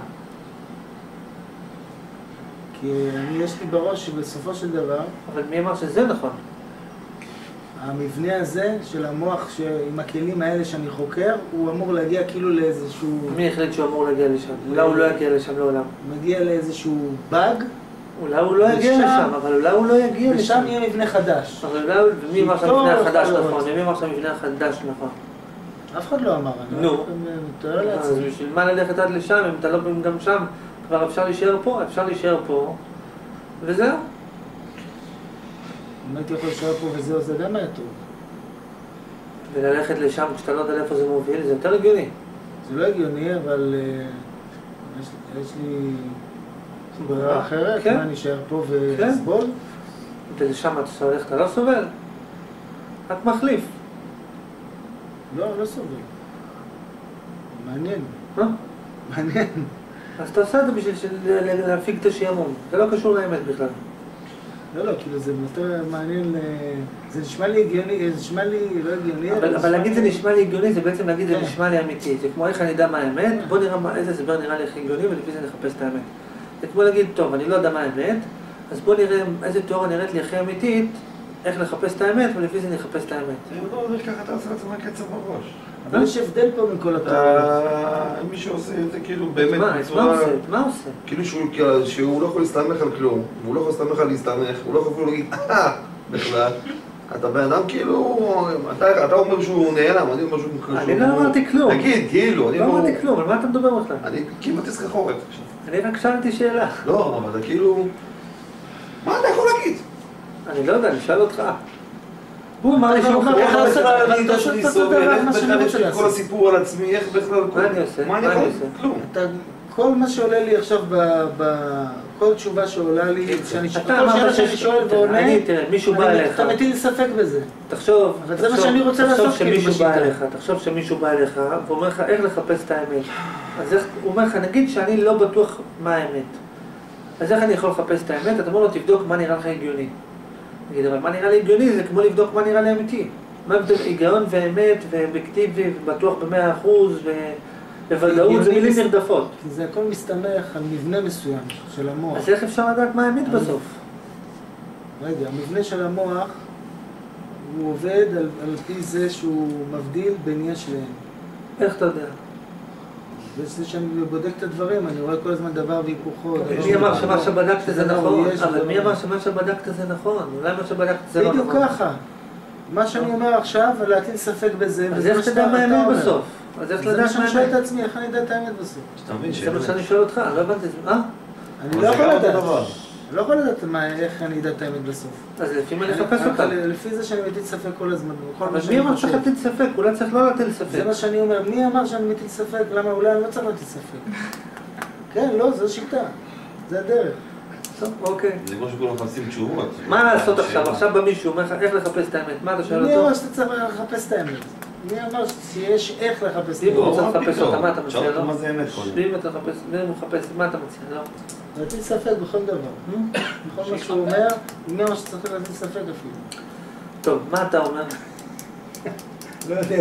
כי יש לי בראש שבסופו של דבר... אבל מי אמר שזה נכון? המבנה הזה של המוח עם הכלים האלה שאני חוקר, הוא אמור להגיע כאילו לאיזשהו... מי החליט שהוא אמור להגיע לשם? אולי הוא לא יגיע לשם לעולם. מגיע לאיזשהו באג. אולי הוא לא יגיע לשם, אבל אולי הוא לא יגיע לשם. ושם יהיה מבנה חדש. ומי אמר שהמבנה החדש נכון? ומי אמר שהמבנה החדש נכון? אף אחד לא אמר, אני לא מתאר לעצמי. אז בשביל מה ללכת עד לשם, אם אתה לא גם שם, כבר אפשר להישאר פה, וזהו. אם הייתי יכול להישאר פה וזהו, זה גם היה טוב. וללכת לשם כשאתה לא יודע לאיפה זה מוביל, זה יותר הגיוני. זה לא הגיוני, אבל יש לי ברירה אחרת, מה, אני אשאר פה ולסבול? ולשם אתה הולך, אתה לא סובל? רק מחליף. לא סובל. מעניין. מה? מעניין. אז אתה עושה את זה בשביל להפיק את השעמום. זה לא קשור לאמת בכלל. לא, כאילו זה יותר מעניין, זה נשמע לי הגיוני, זה נשמע לי לא הגיוני. אבל להגיד זה נשמע לי הגיוני, זה בעצם להגיד זה נשמע לי אמיתי. זה כמו איך אני יודע מה האמת, בוא נראה איזה הסבר נראה לי הכי הגיוני ולפי זה נחפש את האמת. זה כמו להגיד, טוב, אני לא יודע מה האמת, אז בוא נראה איזה תיאוריה נראית לי הכי אמיתית, איך לחפש את האמת ולפי זה נחפש את האמת. זה לא דרך ככה אתה עושה לעצמך קצב בראש. אבל יש הבדל פה מכל התיאוריות. מי שעושה את זה כאילו באמת בצורה... מה עושה? כאילו שהוא לא יכול להסתמך על כלום, והוא לא יכול להסתמך על להסתמך, הוא לא יכול אפילו להגיד בכלל. אתה בן אדם כאילו, אתה אומר שהוא נעלם, אני אומר שהוא... אני לא אמרתי כלום. תגיד, כאילו, אני לא אמרתי כלום, על מה אתה מדבר בכלל? אני כמעט סחרחורת. אני רק שאלתי שאלה. לא, אבל אתה כאילו... מה אתה יכול להגיד? אני לא יודע, אני שאל אותך. הוא אמר לי שהוא אומר, חייב איך לעשות בכלל את אני זה. לעשות את הדבר, מה שאני רוצה כל לעשות. הסיפור על עצמי, איך בכלל... מה אני עושה? מה אני מה אני יכול? עושה? כלום. כל מה שעולה לי עכשיו כל תשובה שעולה לי, כל שאלה שאני שואל ועונה, מישהו בא אליך. אתה מטיל ספק בזה. תחשוב, אבל זה מה שאני רוצה לעשות, כאילו, בשיטה. תחשוב שמישהו בא אליך ואומר לך איך לחפש את האמת. אז הוא אומר לך, נגיד שאני לא בטוח מה האמת. אז איך אני יכול לחפש את האמת? אתה אומר לו, תבדוק מה נראה לך הגיוני. נגיד, אבל מה נראה לי הגיוני זה כמו לבדוק מה נראה לי אמיתי. מה היגיון ואמת ואובייקטיבי ובטוח ב100% בוודאות זה מילים נרדפות. כי זה הכל מסתמך על מבנה מסוים של המוח. אז איך אפשר לדעת מה האמת בסוף? רגע, המבנה של המוח הוא עובד על פי זה שהוא מבדיל בין יש להם. איך אתה יודע? וזה שאני בודק את הדברים, אני רואה כל הזמן דבר והיפוכו. מי אמר שמה שבדקת זה נכון? אבל מי אמר שמה שבדקת זה נכון? אולי מה שבדקת זה לא נכון? בדיוק ככה. מה שאני אומר עכשיו, להטיל ספק בזה. אז איך תדע מה האמת בסוף? אז איך לדעת מה זה מה שאני שואל את עצמי, איך אני יודע את האמת בסוף? זה מה שאני שואל אותך, לא הבנתי. אני לא יכול לדעת. אני לא יכול לדעת איך אני אדע את האמת בסוף. אז לפי מה לחפש אותה? לפי זה שאני מטיל ספק כל הזמן. אבל מי אמר שצריך להטיל ספק? אולי צריך לא להטיל ספק. זה מה שאני אומר. מי אמר שאני מטיל ספק? למה אולי אני לא צריך להטיל ספק? כן, לא, זו שיטה. זה הדרך. טוב, אוקיי. זה כמו שכולם מחפשים תשובות. מה לעשות עכשיו? עכשיו בא מישהו אומר לך איך לחפש את האמת. מה אתה שואל אותו? מי אמר שאתה צריך לחפש את האמת? מי אמר שיש איך לחפש את אם הוא האמת? רוצה לחפש אותה, מה אתה מציע לו? שאלת מה זה אמת קודם. ואם אתה מחפש, מה אתה מציע לו? להטיל ספק בכל דבר. בכל מה שהוא אומר, מי אמר שצריך להטיל ספק אפילו. טוב, מה אתה אומר? לא יודע,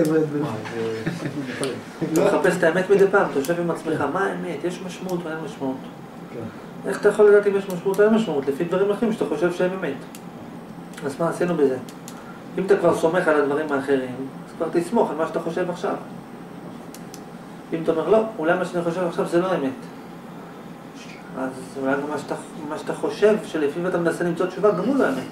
אתה מחפש את האמת מדי פעם, אתה יושב עם עצמך, מה האמת? יש משמעות או אין משמעות? איך אתה יכול לדעת אם יש משמעות או אין משמעות? לפי דברים אחרים שאתה חושב שהם אמת. אז מה עשינו בזה? אם אתה כבר סומך על הדברים האחרים, אז כבר תסמוך על מה שאתה חושב עכשיו. אם אתה אומר, לא, אולי מה שאני חושב עכשיו זה לא אמת. אז אולי גם מה שאתה חושב, שלפיו אתה מנסה למצוא תשובה, גם הוא לא אמת.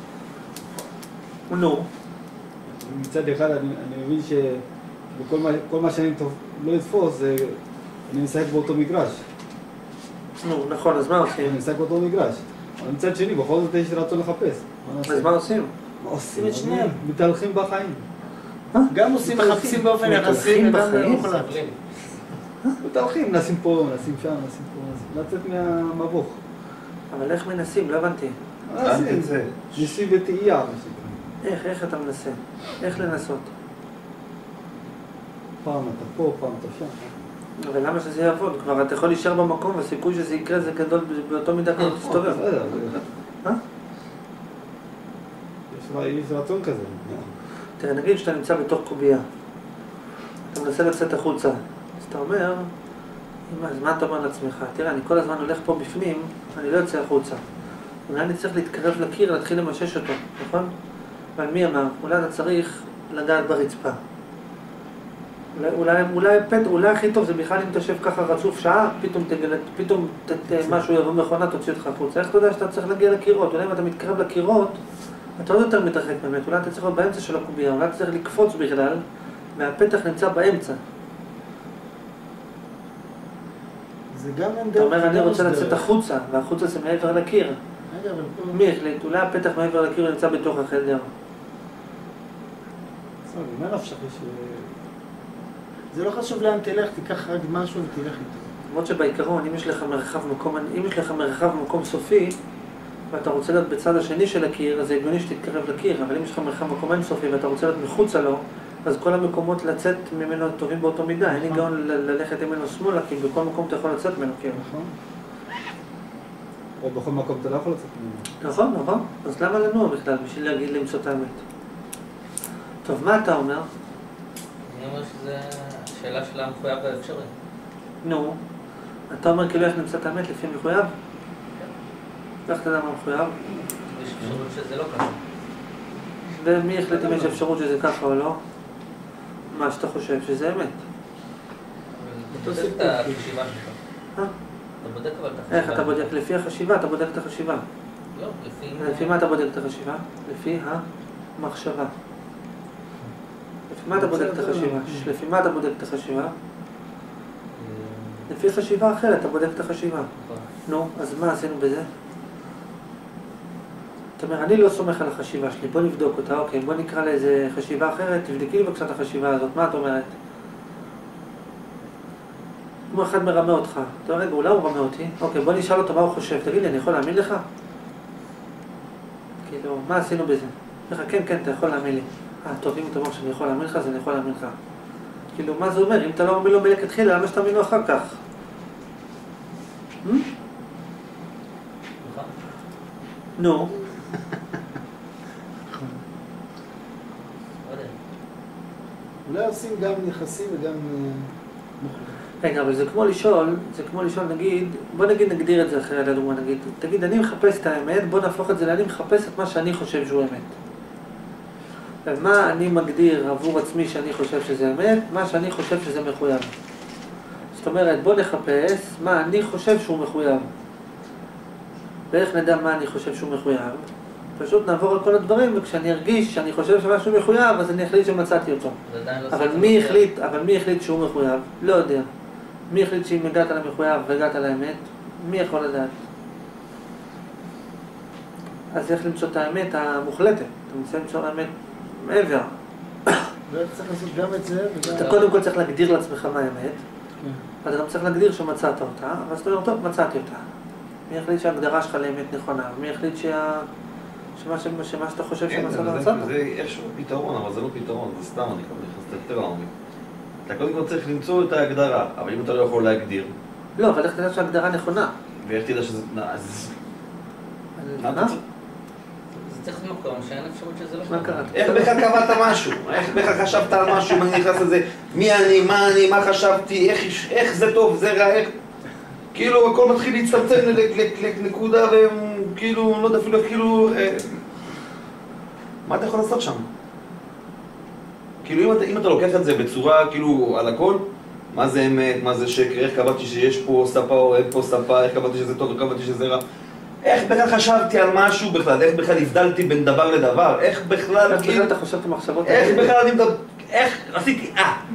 נו. מצד אחד אני מבין שכל מה שאני לא אתפוס, אני משחק באותו מגרש. נו, נכון, אז מה עושים? אני משחק באותו מגרש. אבל מצד שני, בכל זאת יש רצון לחפש. אז מה עושים? מה עושים? את שניהם. מתהלכים בחיים. גם עושים מחפשים באופן יחסי וגם מוחלט. מתהלכים, נשים פה, נשים שם, נשים פה, לצאת מהמבוך. אבל איך מנסים? לא הבנתי. ניסוי וטעייה. איך אתה מנסה? איך לנסות? פעם אתה פה, פעם אתה שם. אבל למה שזה יעבוד? כבר אתה יכול להישאר במקום והסיכוי שזה יקרה זה גדול באותו מידה כמו תסתובב. יש רצון כזה. תראה, נגיד שאתה נמצא בתוך קובייה. אתה מנסה לצאת החוצה. אז אתה אומר, אז מה אתה אומר לעצמך? תראה, אני כל הזמן הולך פה בפנים, אני לא יוצא החוצה. אולי אני צריך להתקרב לקיר, להתחיל למשש אותו, נכון? אבל מי אמר? אולי אתה צריך לגעת ברצפה. אולי הכי טוב זה בכלל אם תשב ככה רצוף שעה, פתאום משהו יבוא מכונה, תוציא אותך החוצה. איך אתה יודע שאתה צריך להגיע לקירות? אולי אם אתה מתקרב לקירות, אתה עוד יותר מתרחק באמת. אולי אתה צריך להיות באמצע של הקובייה, אולי אתה צריך לקפוץ בכלל, והפתח נמצא באמצע. אתה אומר, אני רוצה לצאת החוצה, והחוצה זה מעבר לקיר. מי החליט? אולי הפתח מעבר לקיר נמצא בתוך החדר. מה נפשך ש... זה לא חשוב לאן תלך, תיקח רק משהו ותלך איתו. למרות שבעיקרון, אם יש לך מרחב מקום סופי, ואתה רוצה להיות בצד השני של הקיר, אז זה הגיוני שתתקרב לקיר, אבל אם יש לך מרחב מקום אינסופי ואתה רוצה להיות מחוצה לו, אז כל המקומות לצאת ממנו טובים באותו מידה. אין היגיון ללכת ממנו שמאלה, כי בכל מקום אתה יכול לצאת ממנו, כאילו. נכון. או בכל מקום אתה לא יכול לצאת ממנו. נכון. אז למה לנוע בכלל, בשביל להגיד למצוא את האמת? טוב, מה אתה אומר? אני אומר שזה השאלה של המחויב והאפשרי. נו, אתה אומר כאילו איך נמצא את האמת לפי מחויב? איך אתה יודע מה מחויב? יש אפשרות שזה לא ככה. ומי החליט אם יש אפשרות שזה ככה או לא? מה שאתה חושב שזה אמת. אתה בודק את החשיבה שלך. אתה בודק אבל את החשיבה. איך אתה בודק? לפי החשיבה, אתה בודק את החשיבה. לא, לפי מה אתה בודק את החשיבה? לפי המחשבה. לפי מה אתה בודק את החשיבה? לפי מה אתה בודק את החשיבה? לפי חשיבה אחרת, אתה בודק את החשיבה. נו, אז מה עשינו בזה? זאת אומרת, אני לא סומך על החשיבה שלי, בוא נבדוק אותה, אוקיי, בוא נקרא לאיזה חשיבה אחרת, תבדקי לי בבקשה את החשיבה הזאת, מה את אומרת? אם אחד מרמה אותך, אתה אומר, רגע, אולי הוא רמה אותי, אוקיי, בוא נשאל אותו מה הוא חושב, תגיד לי, אני יכול להאמין לך? כאילו, מה עשינו בזה? כן, כן, אתה יכול להאמין לי. טוב, אם אתה אומר שאני יכול להאמין לך, אז אני יכול להאמין לך. כאילו, מה זה אומר? אם אתה לא מאמין לו מלכתחילה, למה שתאמין לו אחר כך? נו. אולי עושים גם יחסי וגם מוחלט. רגע, אבל זה כמו לשאול, נגיד, בוא נגדיר את זה אחרי לדוגמה, נגיד, תגיד, אני מחפש את האמת, בוא נהפוך את זה אני מחפש את מה שאני חושב שהוא אמת. ומה אני מגדיר עבור עצמי שאני חושב שזה אמת, מה שאני חושב שזה מחויב. זאת אומרת, בוא נחפש מה אני חושב שהוא מחויב. ואיך נדע מה אני חושב שהוא מחויב? פשוט נעבור על כל הדברים, וכשאני ארגיש שאני חושב שמשהו מחויב, אז אני אחליט שמצאתי אותו. אבל מי החליט שהוא מחויב? לא יודע. מי החליט שאם הגעת למחויב והגעת לאמת? מי יכול לדעת? אז איך למצוא את האמת המוחלטת? אתה מנסה למצוא האמת מעבר. צריך לעשות גם את זה וגם... אתה קודם כל צריך להגדיר לעצמך מה האמת, ואתה גם צריך להגדיר שמצאת אותה, ואז אתה אומר, טוב, מצאתי אותה. מי החליט שההגדרה שלך לאמת נכונה? מי החליט שמה שאתה חושב שמצאת? זה איזשהו פתרון, אבל זה לא פתרון, זה סתם, אני נכנס יותר לעומק. אתה קודם כל צריך למצוא את ההגדרה, אבל אם אתה לא יכול להגדיר... לא, אבל איך תדע שההגדרה נכונה? ואיך תדע שזה... מה? זה צריך מקום שאין אפשרות שזה לא... מה קראת? איך בכלל קבעת משהו? איך בכלל חשבת על משהו, אם אני נכנס לזה? מי אני, מה חשבתי, איך זה טוב, זה רע, איך... כאילו הכל מתחיל להצטמצם לנקודה וכאילו, לא יודע אפילו, כאילו... מה אתה יכול לעשות שם? כאילו אם אתה לוקח את זה בצורה, כאילו, על הכל, מה זה אמת, מה זה שקר, איך קבעתי שיש פה ספה או אין פה ספה, איך קבעתי שזה טוב, איך קבעתי שזה רע. איך בכלל חשבתי על משהו בכלל, איך בכלל הבדלתי בין דבר לדבר, איך בכלל... איך בכלל אתה חושב את המחשבות? איך בכלל אני מדבר... איך עשיתי...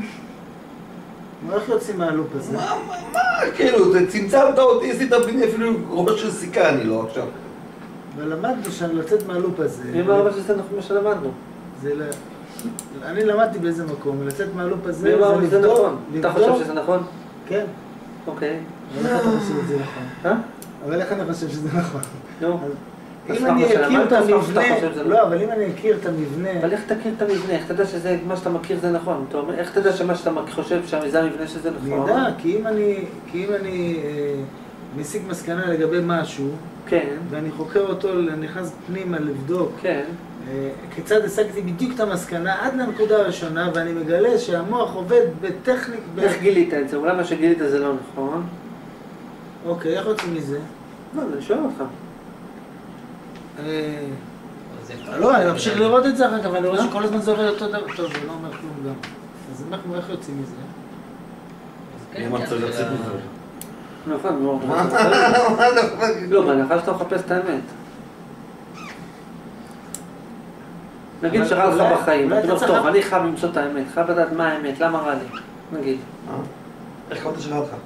איך יוצאים מהלופ הזה? מה, כאילו, צמצמת אותי, עשית ביני אפילו ראש של סיכה, אני לא עכשיו. ולמדנו שאני לצאת מהלופ הזה. מי אמר אבל שזה נכון מה שלמדנו? אני למדתי באיזה מקום, לצאת מהלופ הזה... מי אמר שזה נכון? אתה חושב שזה נכון? כן. אוקיי. אבל איך אתה חושב שזה נכון? אבל איך אני חושב שזה נכון? נו. אם אני אכיר את המבנה, לא, אבל אם אני אכיר את המבנה... אבל איך תכיר את המבנה? איך תדע שזה, מה שאתה מכיר זה נכון? איך תדע שמה שאתה חושב שזה המבנה שזה נכון? אני יודע, כי אם אני מסיק מסקנה לגבי משהו, ואני חוקר אותו, נכנס פנימה לבדוק, כיצד השגתי בדיוק את המסקנה עד לנקודה הראשונה, ואני מגלה שהמוח עובד בטכניק... איך גילית את זה? אולי מה שגילית זה לא נכון? אוקיי, איך יוצאים מזה? לא, אני שואל אותך. לא, אני ממשיך לראות את זה אחר כך, אבל אני רואה שכל הזמן זה עובד אותו דבר. טוב, זה לא אומר כלום גם. אז אנחנו איך יוצאים מזה? מי אמר צריך לצאת מזה? נכון, מאוד. לא, בהנחה שאתה מחפש את האמת. נגיד שרע לך בחיים, אתה אומר, טוב, אני חייב למצוא את האמת, חייב לדעת מה האמת, למה רע לי? נגיד. איך קוראת שרע לך?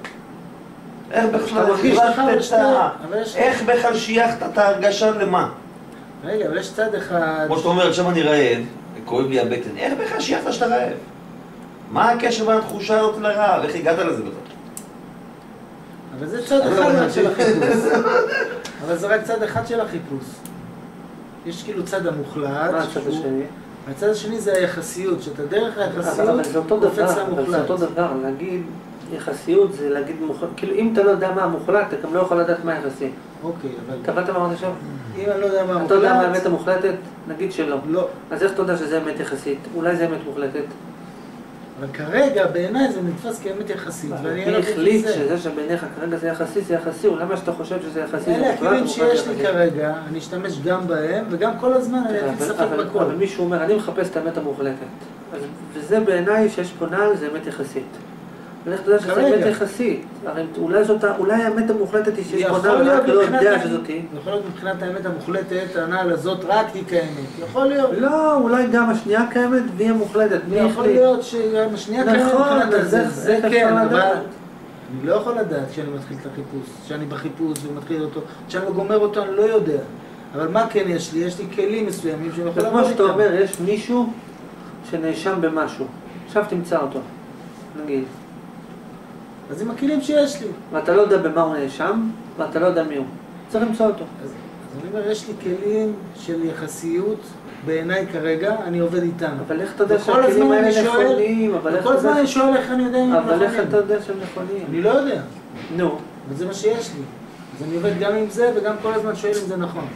איך בכלל שייכת את ההרגשה למה? רגע, אבל יש צד אחד... כמו שאתה אומר, עכשיו אני רעב, כואב לי הבטן, איך בכלל שייכת שאתה רעב? מה הקשר בין התחושה הזאת לרעב? איך הגעת לזה בכלל? אבל זה צד אחד של החיפוש. אבל זה רק צד אחד של החיפוש. יש כאילו צד המוחלט. מה הצד השני? הצד השני זה היחסיות, שאתה דרך היחסיות קופץ למוחלט. אבל זה אותו דבר, להגיד יחסיות זה להגיד מוחלט, כאילו אם אתה לא יודע מה המוחלט, אתה גם לא יכול לדעת מה יחסי. אוקיי, אבל... קבלת מה אמרת עכשיו? אם אני לא יודע מה המוחלט... אתה יודע מה האמת המוחלטת? נגיד שלא. לא. אז איך אתה יודע שזה אמת יחסית? אולי זה אמת מוחלטת? אבל כרגע בעיניי זה נתפס כאמת יחסית, ואני מי החליט שזה שבעיניך כרגע זה יחסי, זה יחסי, אולי מה שאתה חושב שזה יחסי, אלה הכלים שיש לי כרגע, אני אשתמש גם בהם, וגם כל הזמן אני אתחיל ספק בכל. אבל מישהו אומר, אני מחפש את האמת המוחלטת. וזה בעיניי שיש פה נעל, זה אמת יחסית. ואיך אתה יודע שזה אמת יחסית? אולי האמת המוחלטת היא שיש פה נעל, ורק לא יודע שזאת היא. יכול להיות מבחינת האמת המוחלטת, הנעל הזאת רק היא קיימת. יכול להיות. לא, אולי גם השנייה קיימת והיא המוחלטת. יכול להיות שגם השנייה קיימת מבחינת הזה. זה כן, אבל אני לא יכול לדעת כשאני מתחיל את החיפוש. כשאני בחיפוש ומתחיל אותו. כשאני לא גומר אותו, אני לא יודע. אבל מה כן יש לי? יש לי כלים מסוימים שאני יכול כמו שאתה אומר, יש מישהו שנאשם במשהו. עכשיו תמצא אותו, נגיד. אז עם הכלים שיש לי. ואתה לא יודע במה הוא נאשם, ואתה לא יודע מי הוא. צריך למצוא אותו. אז אני אומר, יש לי כלים של יחסיות, בעיניי כרגע, אני עובד איתם. אבל איך אתה יודע שהכלים האלה נכונים? וכל הזמן אני שואל איך אני יודע אם הם נכונים. אבל איך אתה יודע שהם נכונים? אני לא יודע. נו. אבל זה מה שיש לי. אז אני עובד גם עם זה, וגם כל הזמן שואל אם זה נכון.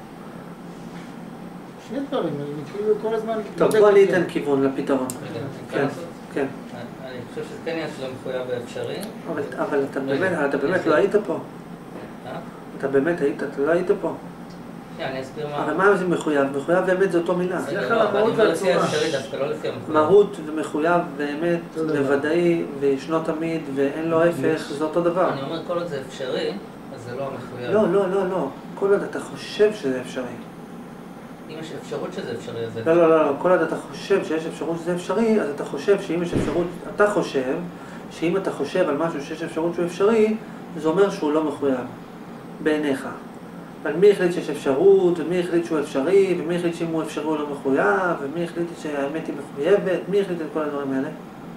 שני דברים, אני כאילו כל הזמן... טוב, בוא אני אתן כיוון לפתרון. כן. כן. אני חושב שזה כן יש לו מחויב ואפשרי. אבל אתה באמת לא היית פה. אתה באמת היית, אתה לא היית פה. אני אסביר מה... אבל מה זה מחויב? מחויב ואמת זה אותו מילה. אני אומר לפי האפשרי דווקא, לא לפי המחויב. מהות ומחויב ואמת וודאי וישנו תמיד ואין לו הפך, זה אותו דבר. אני אומר כל עוד זה אפשרי, אז זה לא המחויב. לא, לא, לא, לא. כל עוד אתה חושב שזה אפשרי. אם יש אפשרות שזה אפשרי, אז זה... לא, לא, לא. כל עוד אתה חושב שיש אפשרות שזה אפשרי, אז אתה חושב שאם יש אפשרות... אתה חושב שאם אתה חושב על משהו שיש אפשרות שהוא אפשרי, זה אומר שהוא לא מחויב. בעיניך. אבל מי החליט שיש אפשרות, ומי החליט שהוא אפשרי, ומי החליט שאם הוא אפשרי הוא לא מחויב, ומי החליט שהאמת היא מחויבת, מי החליט את כל הדברים האלה?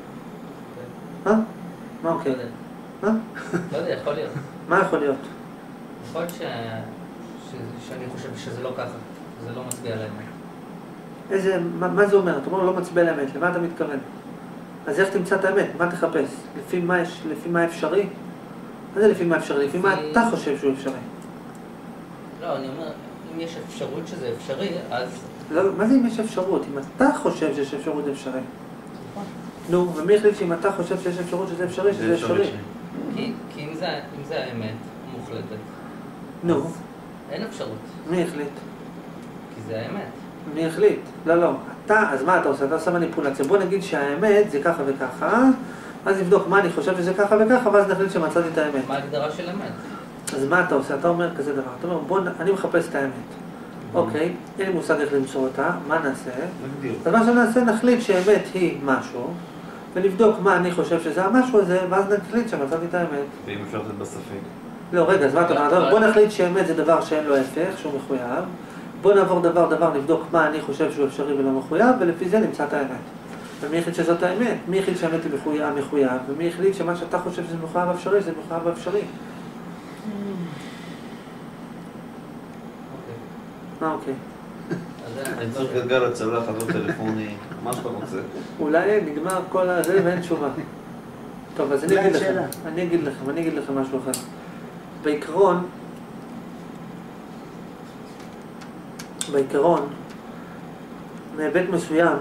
מה אוקיי? לא יודע, יכול להיות. מה יכול להיות? יכול להיות שאני חושב שזה לא ככה, זה לא מצביע לאמת. מה זה אומר? אתה אומר לא מצביע לאמת, למה אתה מתכוון? אז איך תמצא את האמת? מה תחפש? לפי מה אפשרי? מה זה לפי מה אפשרי? לפי מה אתה חושב שהוא אפשרי? לא, אני אומר, אם יש אפשרות שזה אפשרי, אז... לא, מה זה אם יש אפשרות? אם אתה חושב שיש אפשרות זה אפשרי. נו, ומי החליט שאם אתה חושב שיש אפשרות שזה אפשרי, שזה אפשרי? כי אם זה האמת המוחלטת, נו. אין אפשרות. מי החליט? כי זה האמת. מי החליט? לא, לא. אז מה אתה עושה? אתה עושה מניפולציה. בוא נגיד שהאמת זה ככה וככה, אז נבדוק מה אני חושב שזה ככה וככה, ואז נחליט שמצאתי את האמת. מה ההגדרה של אמת? אז מה אתה עושה? אתה אומר כזה דבר. אתה אומר, אני מחפש את האמת. אוקיי, אין לי מושג איך למצוא אותה, מה נעשה? אז מה שנעשה, נחליט שהאמת היא משהו, ונבדוק מה אני חושב שזה המשהו הזה, ואז נחליט שמצאתי את האמת. ואם אפשר לתת בספק? לא, רגע, אז מה אתה אומר? בוא נחליט שהאמת זה דבר שאין לו הפך, שהוא מחויב. בוא נעבור דבר, נבדוק מה אני חושב שהוא אפשרי ולא מחויב, ולפי זה נמצא את האמת. ומי החליט שזאת האמת? מי החליט שהאמת היא מחויב, ומי החליט שמה שאתה חושב שזה מחויב אפשרי, זה מחויב אפשרי. מה אוקיי? אני צריך גלגל הצלה, חזור טלפוני, מה שאתה רוצה. אולי נגמר כל הזה ואין תשובה. טוב, אז אני אגיד לכם משהו אחר. בעיקרון, מהיבט מסוים,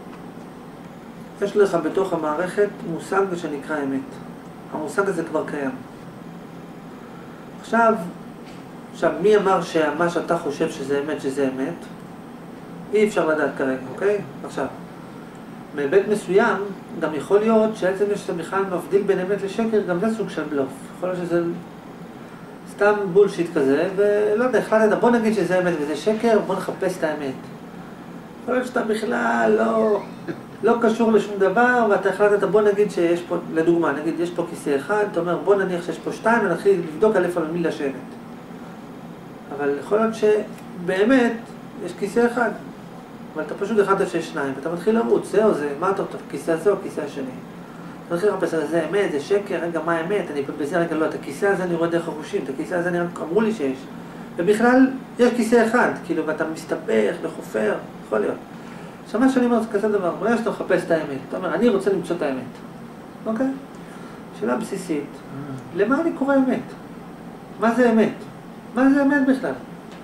יש לך בתוך המערכת מושג שנקרא אמת. המושג הזה כבר קיים. עכשיו, מי אמר שמה שאתה חושב שזה אמת, שזה אמת? אי אפשר לדעת כרגע, אוקיי? עכשיו, מהיבט מסוים, גם יכול להיות שעצם יש בכלל מבדיל בין אמת לשקר, גם זה סוג של בלוף. יכול להיות שזה סתם בולשיט כזה, ולא יודע, החלטת, בוא נגיד שזה אמת וזה שקר, בוא נחפש את האמת. יכול להיות שאתה בכלל לא קשור לשום דבר, ואתה החלטת, בוא נגיד שיש פה, לדוגמה, נגיד יש פה כיסא אחד, אתה אומר, בוא נניח שיש פה שתיים, ונתחיל לבדוק על איפה מי לשבת. אבל יכול להיות שבאמת יש כיסא אחד, אבל אתה פשוט החלטת שיש שניים, ואתה מתחיל לרוץ, זה או זה, מה אתה טוב, כיסא הזה או כיסא השני. אתה מתחיל לחפש על זה אמת, זה שקר, רגע, מה האמת? אני בזה רגע לא, את הכיסא הזה אני רואה דרך החושים, את הכיסא הזה אמרו לי שיש. ובכלל, יש כיסא אחד, כאילו, ואתה מסתבך וחופר, יכול להיות. עכשיו מה שאני אומר, זה כזה דבר, אולי שאתה מחפש את האמת, אתה אומר, אני רוצה למצוא את האמת. אוקיי? שאלה בסיסית, למה אני קורא אמת? מה זה אמת? מה זה אמת בכלל?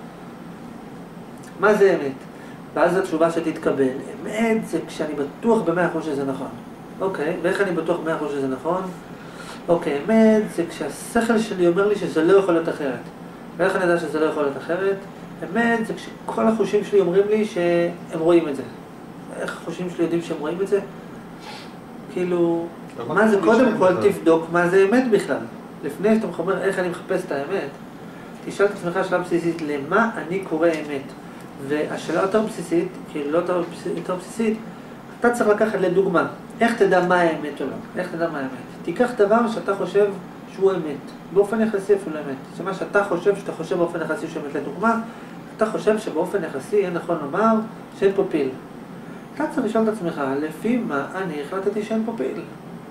מה זה אמת? ואז התשובה שתתקבל, אמת זה כשאני בטוח ב100% שזה נכון. אוקיי, ואיך אני בטוח ב100% שזה נכון? אוקיי, אמת זה כשהשכל שלי אומר לי שזה לא יכול להיות אחרת. ואיך אני יודע שזה לא יכול להיות אחרת? אמת זה כשכל החושים שלי אומרים לי שהם רואים את זה. איך החושים שלי יודעים שהם רואים את זה? כאילו, מה זה קודם כל תבדוק מה זה אמת בכלל. לפני שאתה אומר איך אני מחפש את האמת, תשאל את עצמך שאלה בסיסית, למה אני קורא אמת? והשאלה יותר בסיסית, כאילו לא יותר בסיסית, אתה צריך לקחת לדוגמה, איך תדע מה האמת או לא? איך תדע מה האמת? תיקח דבר שאתה חושב שהוא אמת, באופן יחסי אפילו אמת. שמה שאתה חושב באופן יחסי שהוא אמת, לדוגמה, אתה חושב שבאופן יחסי יהיה נכון לומר שאין פה פיל. אתה צריך לשאול את עצמך, לפי מה אני החלטתי שאין פה פיל?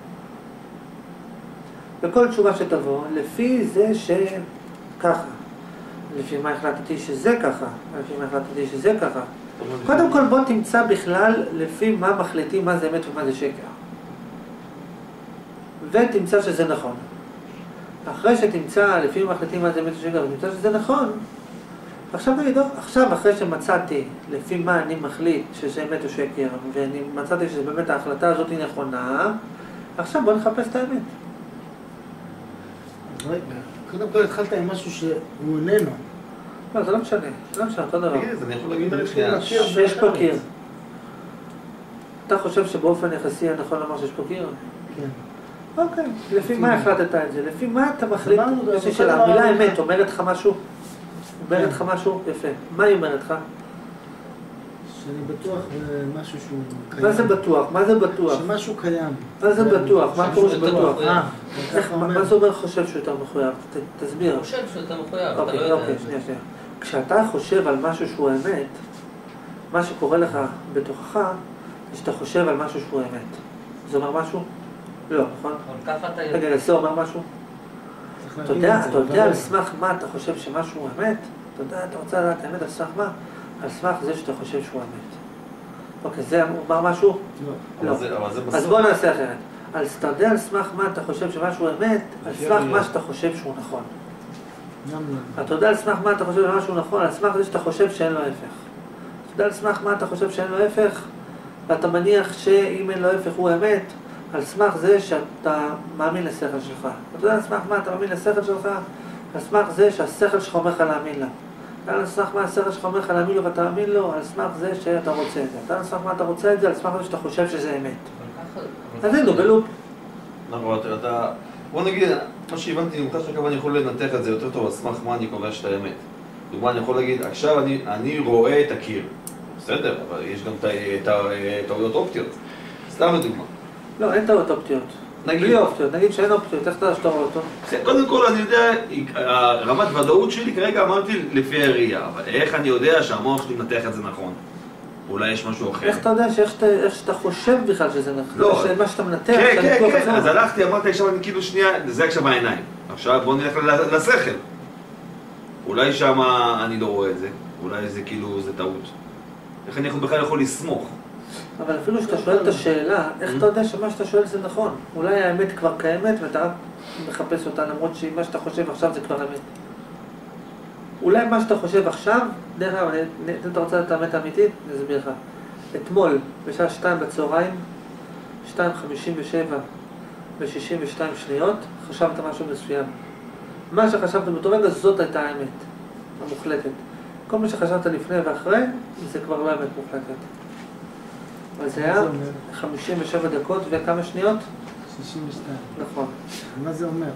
וכל תשובה שתבוא, לפי זה שככה. לפי מה החלטתי שזה ככה. לפי מה החלטתי שזה ככה. קודם כל בוא תמצא בכלל לפי מה מחליטים מה זה אמת ומה זה שקר. ותמצא שזה נכון. אחרי שתמצא לפי מה מחליטים מה זה אמת ושקר ותמצא שזה נכון, עכשיו אחרי שמצאתי לפי מה אני מחליט שזה אמת או שקר, ואני מצאתי שבאמת ההחלטה הזאת היא נכונה, עכשיו בוא נחפש את האמת. קודם כל התחלת עם משהו שהוא איננו. לא, זה לא משנה, זה לא משנה, אותו דבר. תגיד, אני יכול להגיד לך שנייה. שיש פה קיר. אתה חושב שבאופן יחסי היה נכון לומר שיש פה קיר? כן. אוקיי, לפי מה החלטת את זה? לפי מה אתה מחליט? המילה אמת אומרת לך משהו? אומרת לך משהו? יפה. מה היא אומרת לך? שאני בטוח במשהו שהוא קיים. מה זה בטוח? מה זה בטוח? שמשהו קיים. מה זה בטוח? מה הפירוש בטוח? מה זה אומר חושב שהוא יותר מחויב? תסביר. הוא חושב שהוא יותר מחויב, אתה לא אוקיי, יודע. אוקיי, שנייה. כשאתה חושב על משהו שהוא אמת, מה שקורה לך בתוכך, זה שאתה חושב על משהו שהוא אמת. זה אומר משהו? לא, נכון? אבל ככה אתה יודע. רגע, זה אומר משהו? אתה יודע על סמך מה אתה חושב שמשהו הוא אמת? אתה רוצה לדעת האמת על סמך מה? על סמך זה שאתה חושב שהוא אמת. אוקיי, זה אומר משהו? לא. לא. אז בוא נעשה אחרת. אז אתה יודע על סמך מה אתה חושב שמשהו אמת, על סמך מה שאתה חושב שהוא נכון. אתה יודע על סמך מה אתה חושב שמשהו נכון, על סמך זה שאתה חושב שאין לו הפך. אתה יודע על סמך מה אתה חושב שאין לו הפך, ואתה מניח שאם אין לו הפך הוא אמת, על סמך זה שאתה מאמין לשכל שלך. אתה יודע על סמך מה אתה מאמין לשכל שלך, על סמך זה שהשכל שלך אומר לך להאמין לה. אתה יודע על סמך מה השכל שלך אומר לך להאמין לו ואתה מאמין לו, על סמך זה שאתה רוצה את זה. אתה יודע על סמך מה אתה רוצה את זה, על סמך זה שאתה חושב שזה אמת. אז היינו בלופ. נכון, אתה... בוא נגיד, מה שהבנתי ממך שכמה אני יכול לנתח את זה יותר טוב, על סמך מה אני קובע שאתה אמת. דוגמה, אני יכול להגיד, עכשיו אני רואה את הקיר. בסדר, אבל יש גם טעויות אופטיות. סתם לדוגמה. לא, אין טעויות אופטיות. בלי אופטיות, נגיד שאין אופטיות, איך אתה שאתה רואה אותו? קודם כל אני יודע, רמת ודאות שלי כרגע אמרתי לפי הראייה, אבל איך אני יודע שהמוח שלי מנתח את זה נכון? אולי יש משהו אחר. איך אתה יודע איך שאתה חושב בכלל שזה נכון? לא. מה שאתה מנתח? כן, אז הלכתי, אמרתי עכשיו אני כאילו שנייה, זה עכשיו העיניים. עכשיו בוא נלך לשכל. אולי שם אני לא רואה את זה, אולי זה כאילו, זה טעות. איך אני בכלל יכול לסמוך? אבל אפילו שאתה שואל את השאלה, איך אתה יודע שמה שאתה שואל זה נכון? אולי האמת כבר קיימת ואתה רק מחפש אותה, למרות שמה שאתה חושב עכשיו זה כבר אמת. אולי מה שאתה חושב עכשיו, דרך אגב, אם אתה רוצה את האמת האמיתית, אני אסביר לך. אתמול, בשעה 2 בצהריים, 2:57 ו-62 שניות, חשבת משהו מסוים. מה שחשבת באותו רגע, זאת הייתה האמת המוחלטת. כל מה שחשבת לפני ואחרי, זה כבר לא אמת מוחלטת. אבל זה היה 57 דקות וכמה שניות? 62. נכון. מה זה אומר?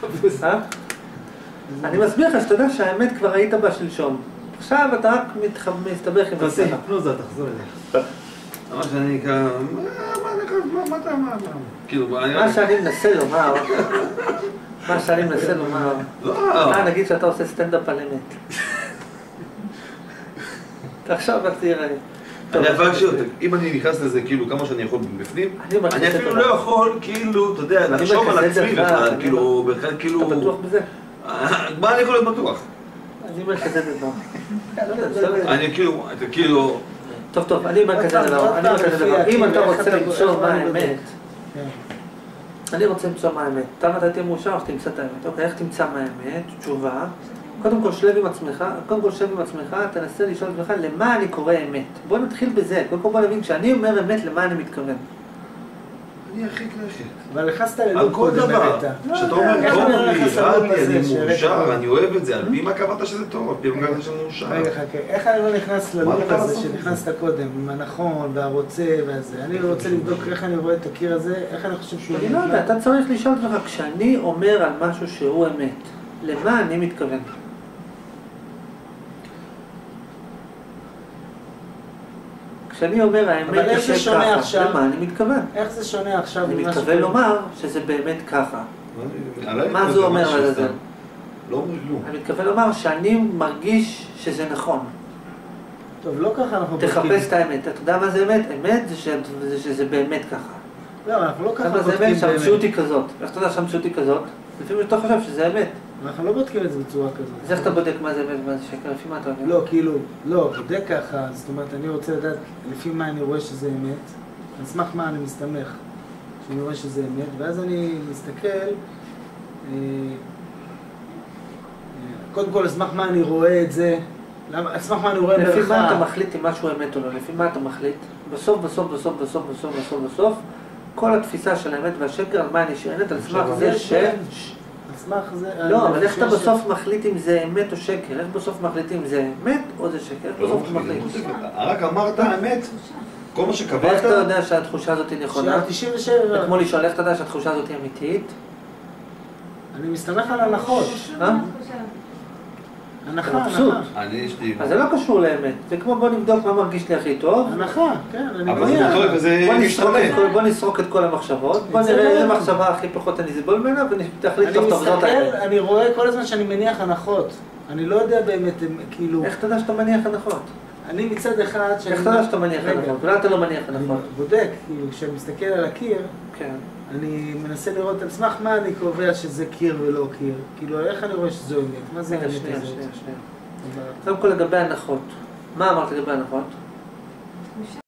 אני מסביר לך שאתה יודע שהאמת כבר היית בה שלשום. עכשיו אתה רק מסתבך עם תעשה הסבא. היפנוזה, תחזור אליה. מה שאני כאן... מה אתה אמר? כאילו, מה שאני מנסה לומר, לא. נגיד שאתה עושה סטנדאפ על אמת. עכשיו רק תראה. אני אבל אם אני נכנס לזה כאילו כמה שאני יכול בפנים, אני אפילו לא יכול כאילו, אתה יודע, לחשוב על עצמי בכלל, כאילו, אתה בטוח בזה? מה אני יכול להיות בטוח? אני אומר כזה דבר. אני כאילו... טוב, אני אומר כזה דבר. אם אתה רוצה למצוא מה האמת, אני רוצה למצוא מה האמת. אתה מתי תהיה מאושר, שתמצא את האמת. אוקיי, איך תמצא מה האמת? תשובה. קודם כל שב עם עצמך, תנסה לשאול את עצמך למה אני קורא אמת. בוא נתחיל בזה, קודם כל בוא נבין, כשאני אומר אמת, למה אני מתכוון. אני ארחיק לכת. אבל נכנסת ללא על כל דבר. כשאתה אומר, טוב לי, רע לי, אני מאושר, אני אוהב את זה, על פי מה קבעת שזה טוב, על פי מה קבעת שזה מאושר. רגע, חכה, איך אני לא נכנס ללוק הזה שנכנסת קודם, עם הנכון והרוצה והזה? אני רוצה לבדוק איך אני רואה את הקיר הזה, איך אני חושב שהוא... אני לא יודע, אתה צריך לשאול אותך, כשאני אומר על משהו שהוא אמת, למה אני מתכוון? כשאני אומר האמת זה ככה, למה אני מתכוון? איך זה שונה עכשיו? אני מתכוון לומר שזה באמת ככה. מה זה אומר על זה? לא אומר כלום. אני מתכוון לומר שאני מרגיש שזה נכון. טוב, לא ככה אנחנו בודקים. תחפש את האמת. אתה יודע מה זה אמת? אמת זה שזה באמת ככה. לא, אנחנו לא ככה אבל זה בודקים אמת שהמציאות באמת. היא כזאת. איך אתה יודע שהמציאות היא כזאת? לפעמים אתה חושב שזה אמת. אנחנו לא בודקים את זה בצורה כזאת. אז איך אתה בודק מה זה אמת ומה זה שקר? לפי מה אתה יודע? לא, כאילו, לא, בודק ככה, זאת אומרת, אני רוצה לדעת לפי מה אני רואה שזה אמת, על סמך מה אני מסתמך שאני רואה שזה אמת, ואז אני מסתכל, קודם כל, על סמך מה אני רואה את זה, על סמך מה אני רואה לפי בערך... מה אתה מחליט אם משהו אמת או לא? לפי מה אתה מחליט? בסוף, כל התפיסה של האמת והשקר, על מה אני נשענת? על סמך זה ש... על סמך זה... לא, אבל איך אתה בסוף מחליט אם זה אמת או שקר? איך בסוף מחליטים אם זה אמת או זה שקר? איך בסוף אתה מחליט? רק אמרת אמת, כל מה שקבעת... ואיך אתה יודע שהתחושה הזאת היא נכונה? 97... כמו לשאול, איך אתה יודע שהתחושה הזאת היא אמיתית? אני מסתמך על הנחות. הנחה. אני יש לי... אז זה לא קשור לאמת. זה כמו בוא נבדוק מה מרגיש לי הכי טוב. הנחה, כן, אני אבל זה מניח. טוב וזה משתנה. בוא נסרוק את כל המחשבות, בוא נראה איזה מחשבה הכי פחות אני אסבול ממנה ותחליט אני טוב זאת מסתכל, האמת. אני רואה כל הזמן שאני מניח הנחות. אני לא יודע באמת, כאילו... איך אתה יודע שאתה מניח הנחות? אני מצד אחד... איך אתה יודע שאתה מניח הנחות? אולי אתה לא מניח אני הנחות. בודק, כאילו, כשאני מסתכל על הקיר, כן. אני מנסה לראות על סמך מה אני קובע שזה קיר ולא קיר. כאילו, איך אני רואה שזו אמת? מה זה רגע, האמת שנייה. הזאת? קודם כל לגבי הנחות. מה אמרת לגבי הנחות?